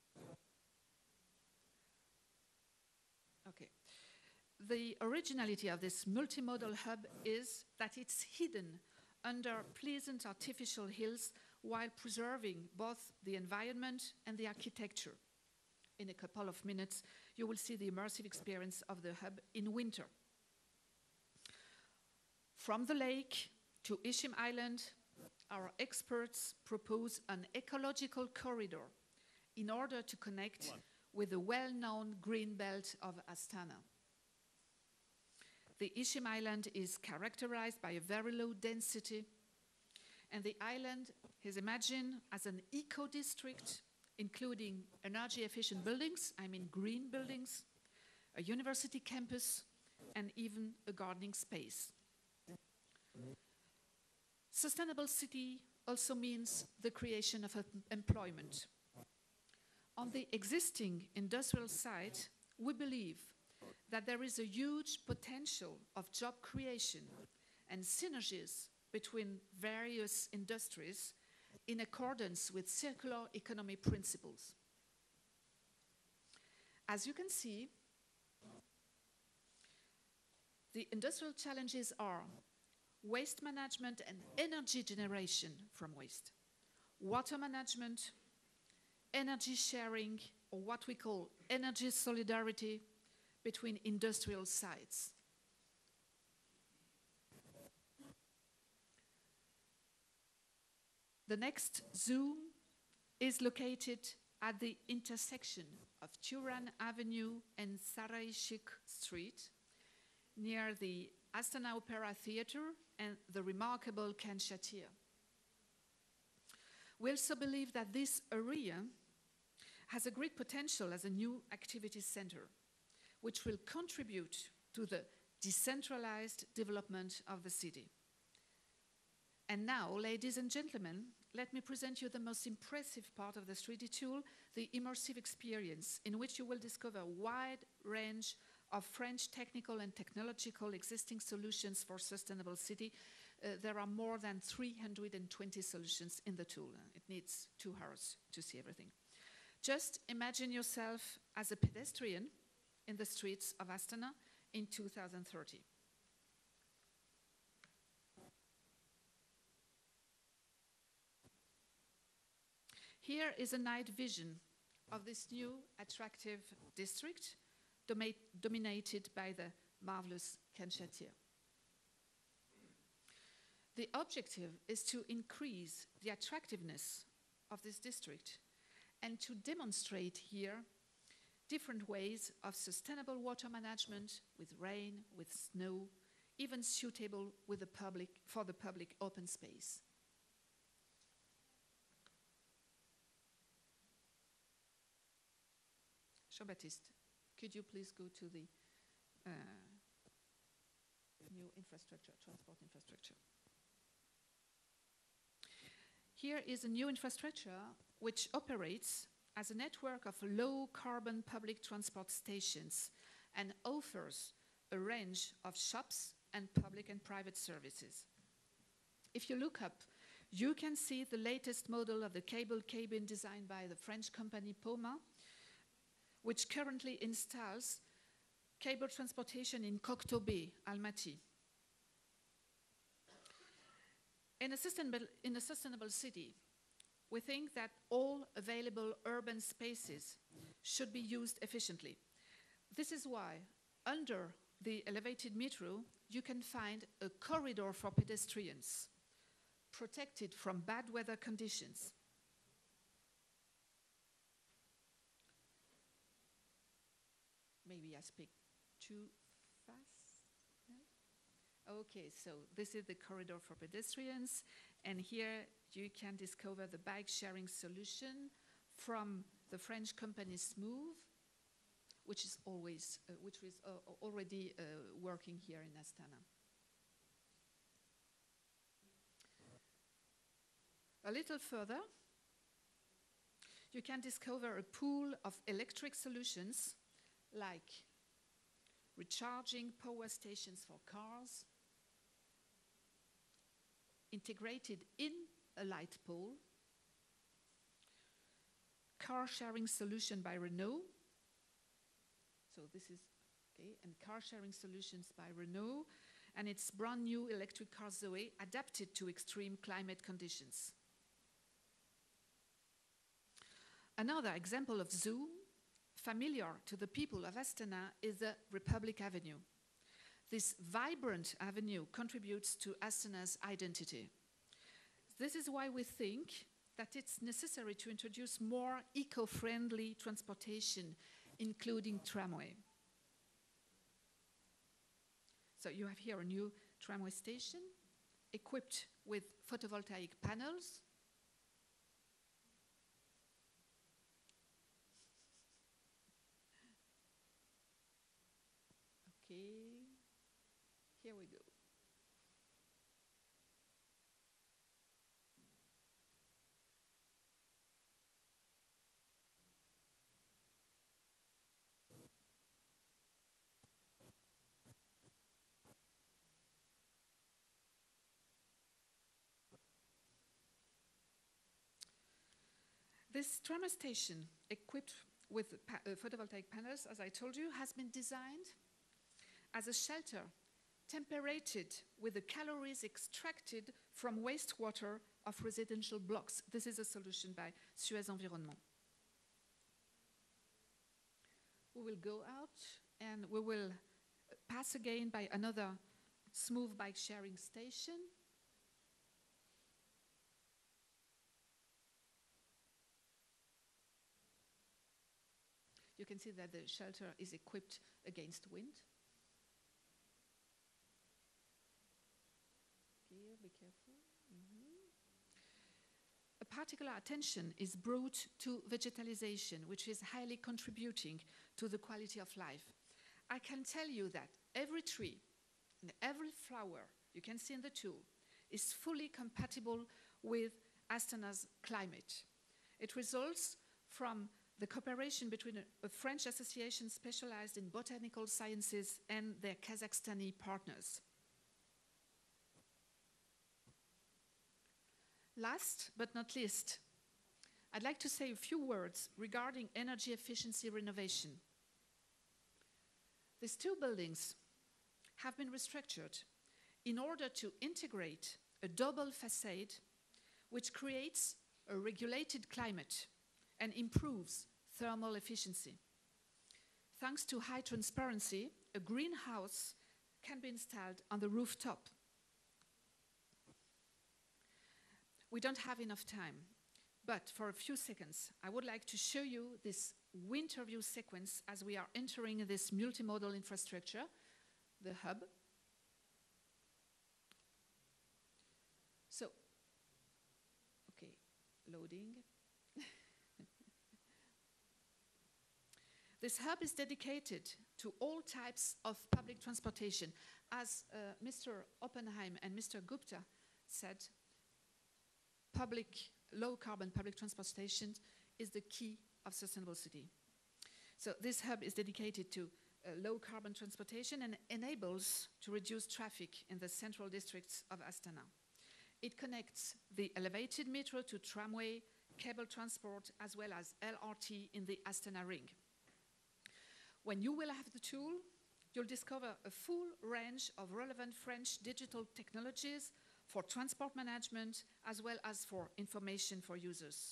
J: Okay. The originality of this multimodal hub is that it's hidden under pleasant artificial hills while preserving both the environment and the architecture. In a couple of minutes, you will see the immersive experience of the hub in winter. From the lake to Ishim Island, our experts propose an ecological corridor in order to connect with the well-known green belt of Astana. The Ishim Island is characterized by a very low density, and the island is imagined as an eco-district including energy-efficient buildings, I mean green buildings, a university campus, and even a gardening space. Sustainable city also means the creation of employment. On the existing industrial site, we believe that there is a huge potential of job creation and synergies between various industries in accordance with circular economy principles. As you can see, the industrial challenges are waste management and energy generation from waste, water management, energy sharing, or what we call energy solidarity between industrial sites. The next zoo is located at the intersection of Turan Avenue and Sarayshik Street, near the Astana Opera Theatre and the remarkable Kenshatir. We also believe that this area has a great potential as a new activity center, which will contribute to the decentralized development of the city. And now, ladies and gentlemen, let me present you the most impressive part of the three D tool, the immersive experience, in which you will discover a wide range of French technical and technological existing solutions for sustainable city. Uh, there are more than three hundred twenty solutions in the tool. It needs two hours to see everything. Just imagine yourself as a pedestrian in the streets of Astana in two thousand thirty. Here is a night vision of this new attractive district domi dominated by the marvelous Kenshatir. The objective is to increase the attractiveness of this district and to demonstrate here different ways of sustainable water management with rain, with snow, even suitable with the public, for the public open space. Jean-Baptiste, could you please go to the uh, new infrastructure, transport infrastructure? Here is a new infrastructure which operates as a network of low-carbon public transport stations and offers a range of shops and public and private services. If you look up, you can see the latest model of the cable cabin designed by the French company Poma, which currently installs cable transportation in Koktobé, Almaty. In a, sustainable, in a sustainable city, we think that all available urban spaces should be used efficiently. This is why, under the elevated metro, you can find a corridor for pedestrians, protected from bad weather conditions. Maybe I speak too fast? No? Okay, so this is the corridor for pedestrians, and here you can discover the bike sharing solution from the French company Smooth, which is always, uh, which is uh, already uh, working here in Astana. A little further, you can discover a pool of electric solutions like recharging power stations for cars, integrated in a light pole, car sharing solution by Renault. So this is, okay, and car sharing solutions by Renault, and its brand new electric car Zoe adapted to extreme climate conditions. Another example of zoo familiar to the people of Astana is the Republic Avenue. This vibrant avenue contributes to Astana's identity. This is why we think that it's necessary to introduce more eco-friendly transportation, including tramway. So you have here a new tramway station equipped with photovoltaic panels. Okay, here we go. This tramway station, equipped with pa uh, photovoltaic panels, as I told you, has been designed as a shelter temperated with the calories extracted from wastewater of residential blocks. This is a solution by Suez Environnement. we will go out and we will pass again by another smooth bike sharing station. You can see that the shelter is equipped against wind. Here, be careful. Mm-hmm. A particular attention is brought to vegetalization, which is highly contributing to the quality of life. I can tell you that every tree and every flower you can see in the tool is fully compatible with Astana's climate. It results from the cooperation between a, a French association specialized in botanical sciences and their Kazakhstani partners. Last but not least, I'd like to say a few words regarding energy efficiency renovation. These two buildings have been restructured in order to integrate a double facade which creates a regulated climate and improves thermal efficiency. Thanks to high transparency, a greenhouse can be installed on the rooftop. We don't have enough time, but for a few seconds, I would like to show you this winter view sequence as we are entering this multimodal infrastructure, the hub. So, okay, loading. This hub is dedicated to all types of public transportation. As uh, Mister Oppenheim and Mister Gupta said, public, low-carbon public transportation is the key of sustainable city. So this hub is dedicated to uh, low-carbon transportation and enables to reduce traffic in the central districts of Astana. It connects the elevated metro to tramway, cable transport, as well as L R T in the Astana ring. When you will have the tool, you'll discover a full range of relevant French digital technologies for transport management, as well as for information for users.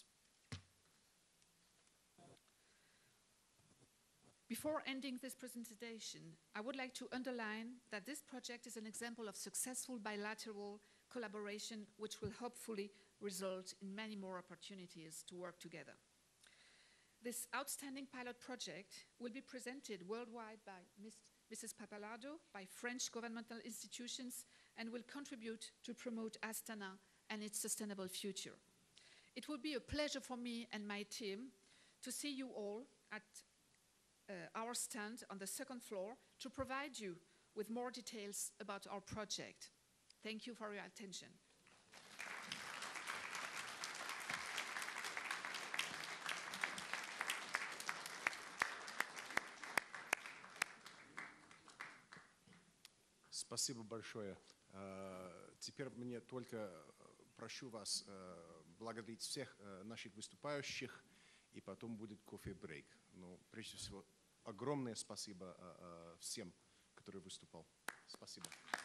J: Before ending this presentation, I would like to underline that this project is an example of successful bilateral collaboration, which will hopefully result in many more opportunities to work together. This outstanding pilot project will be presented worldwide by Missus Pappalardo, by French governmental institutions, and will contribute to promote Astana and its sustainable future. It will be a pleasure for me and my team to see you all at uh, our stand on the second floor to provide you with more details about our project. Thank you for your attention.
B: Спасибо большое. Теперь мне только прошу вас благодарить всех наших выступающих, и потом будет кофе-брейк. Но прежде всего огромное спасибо всем, кто выступал. Спасибо.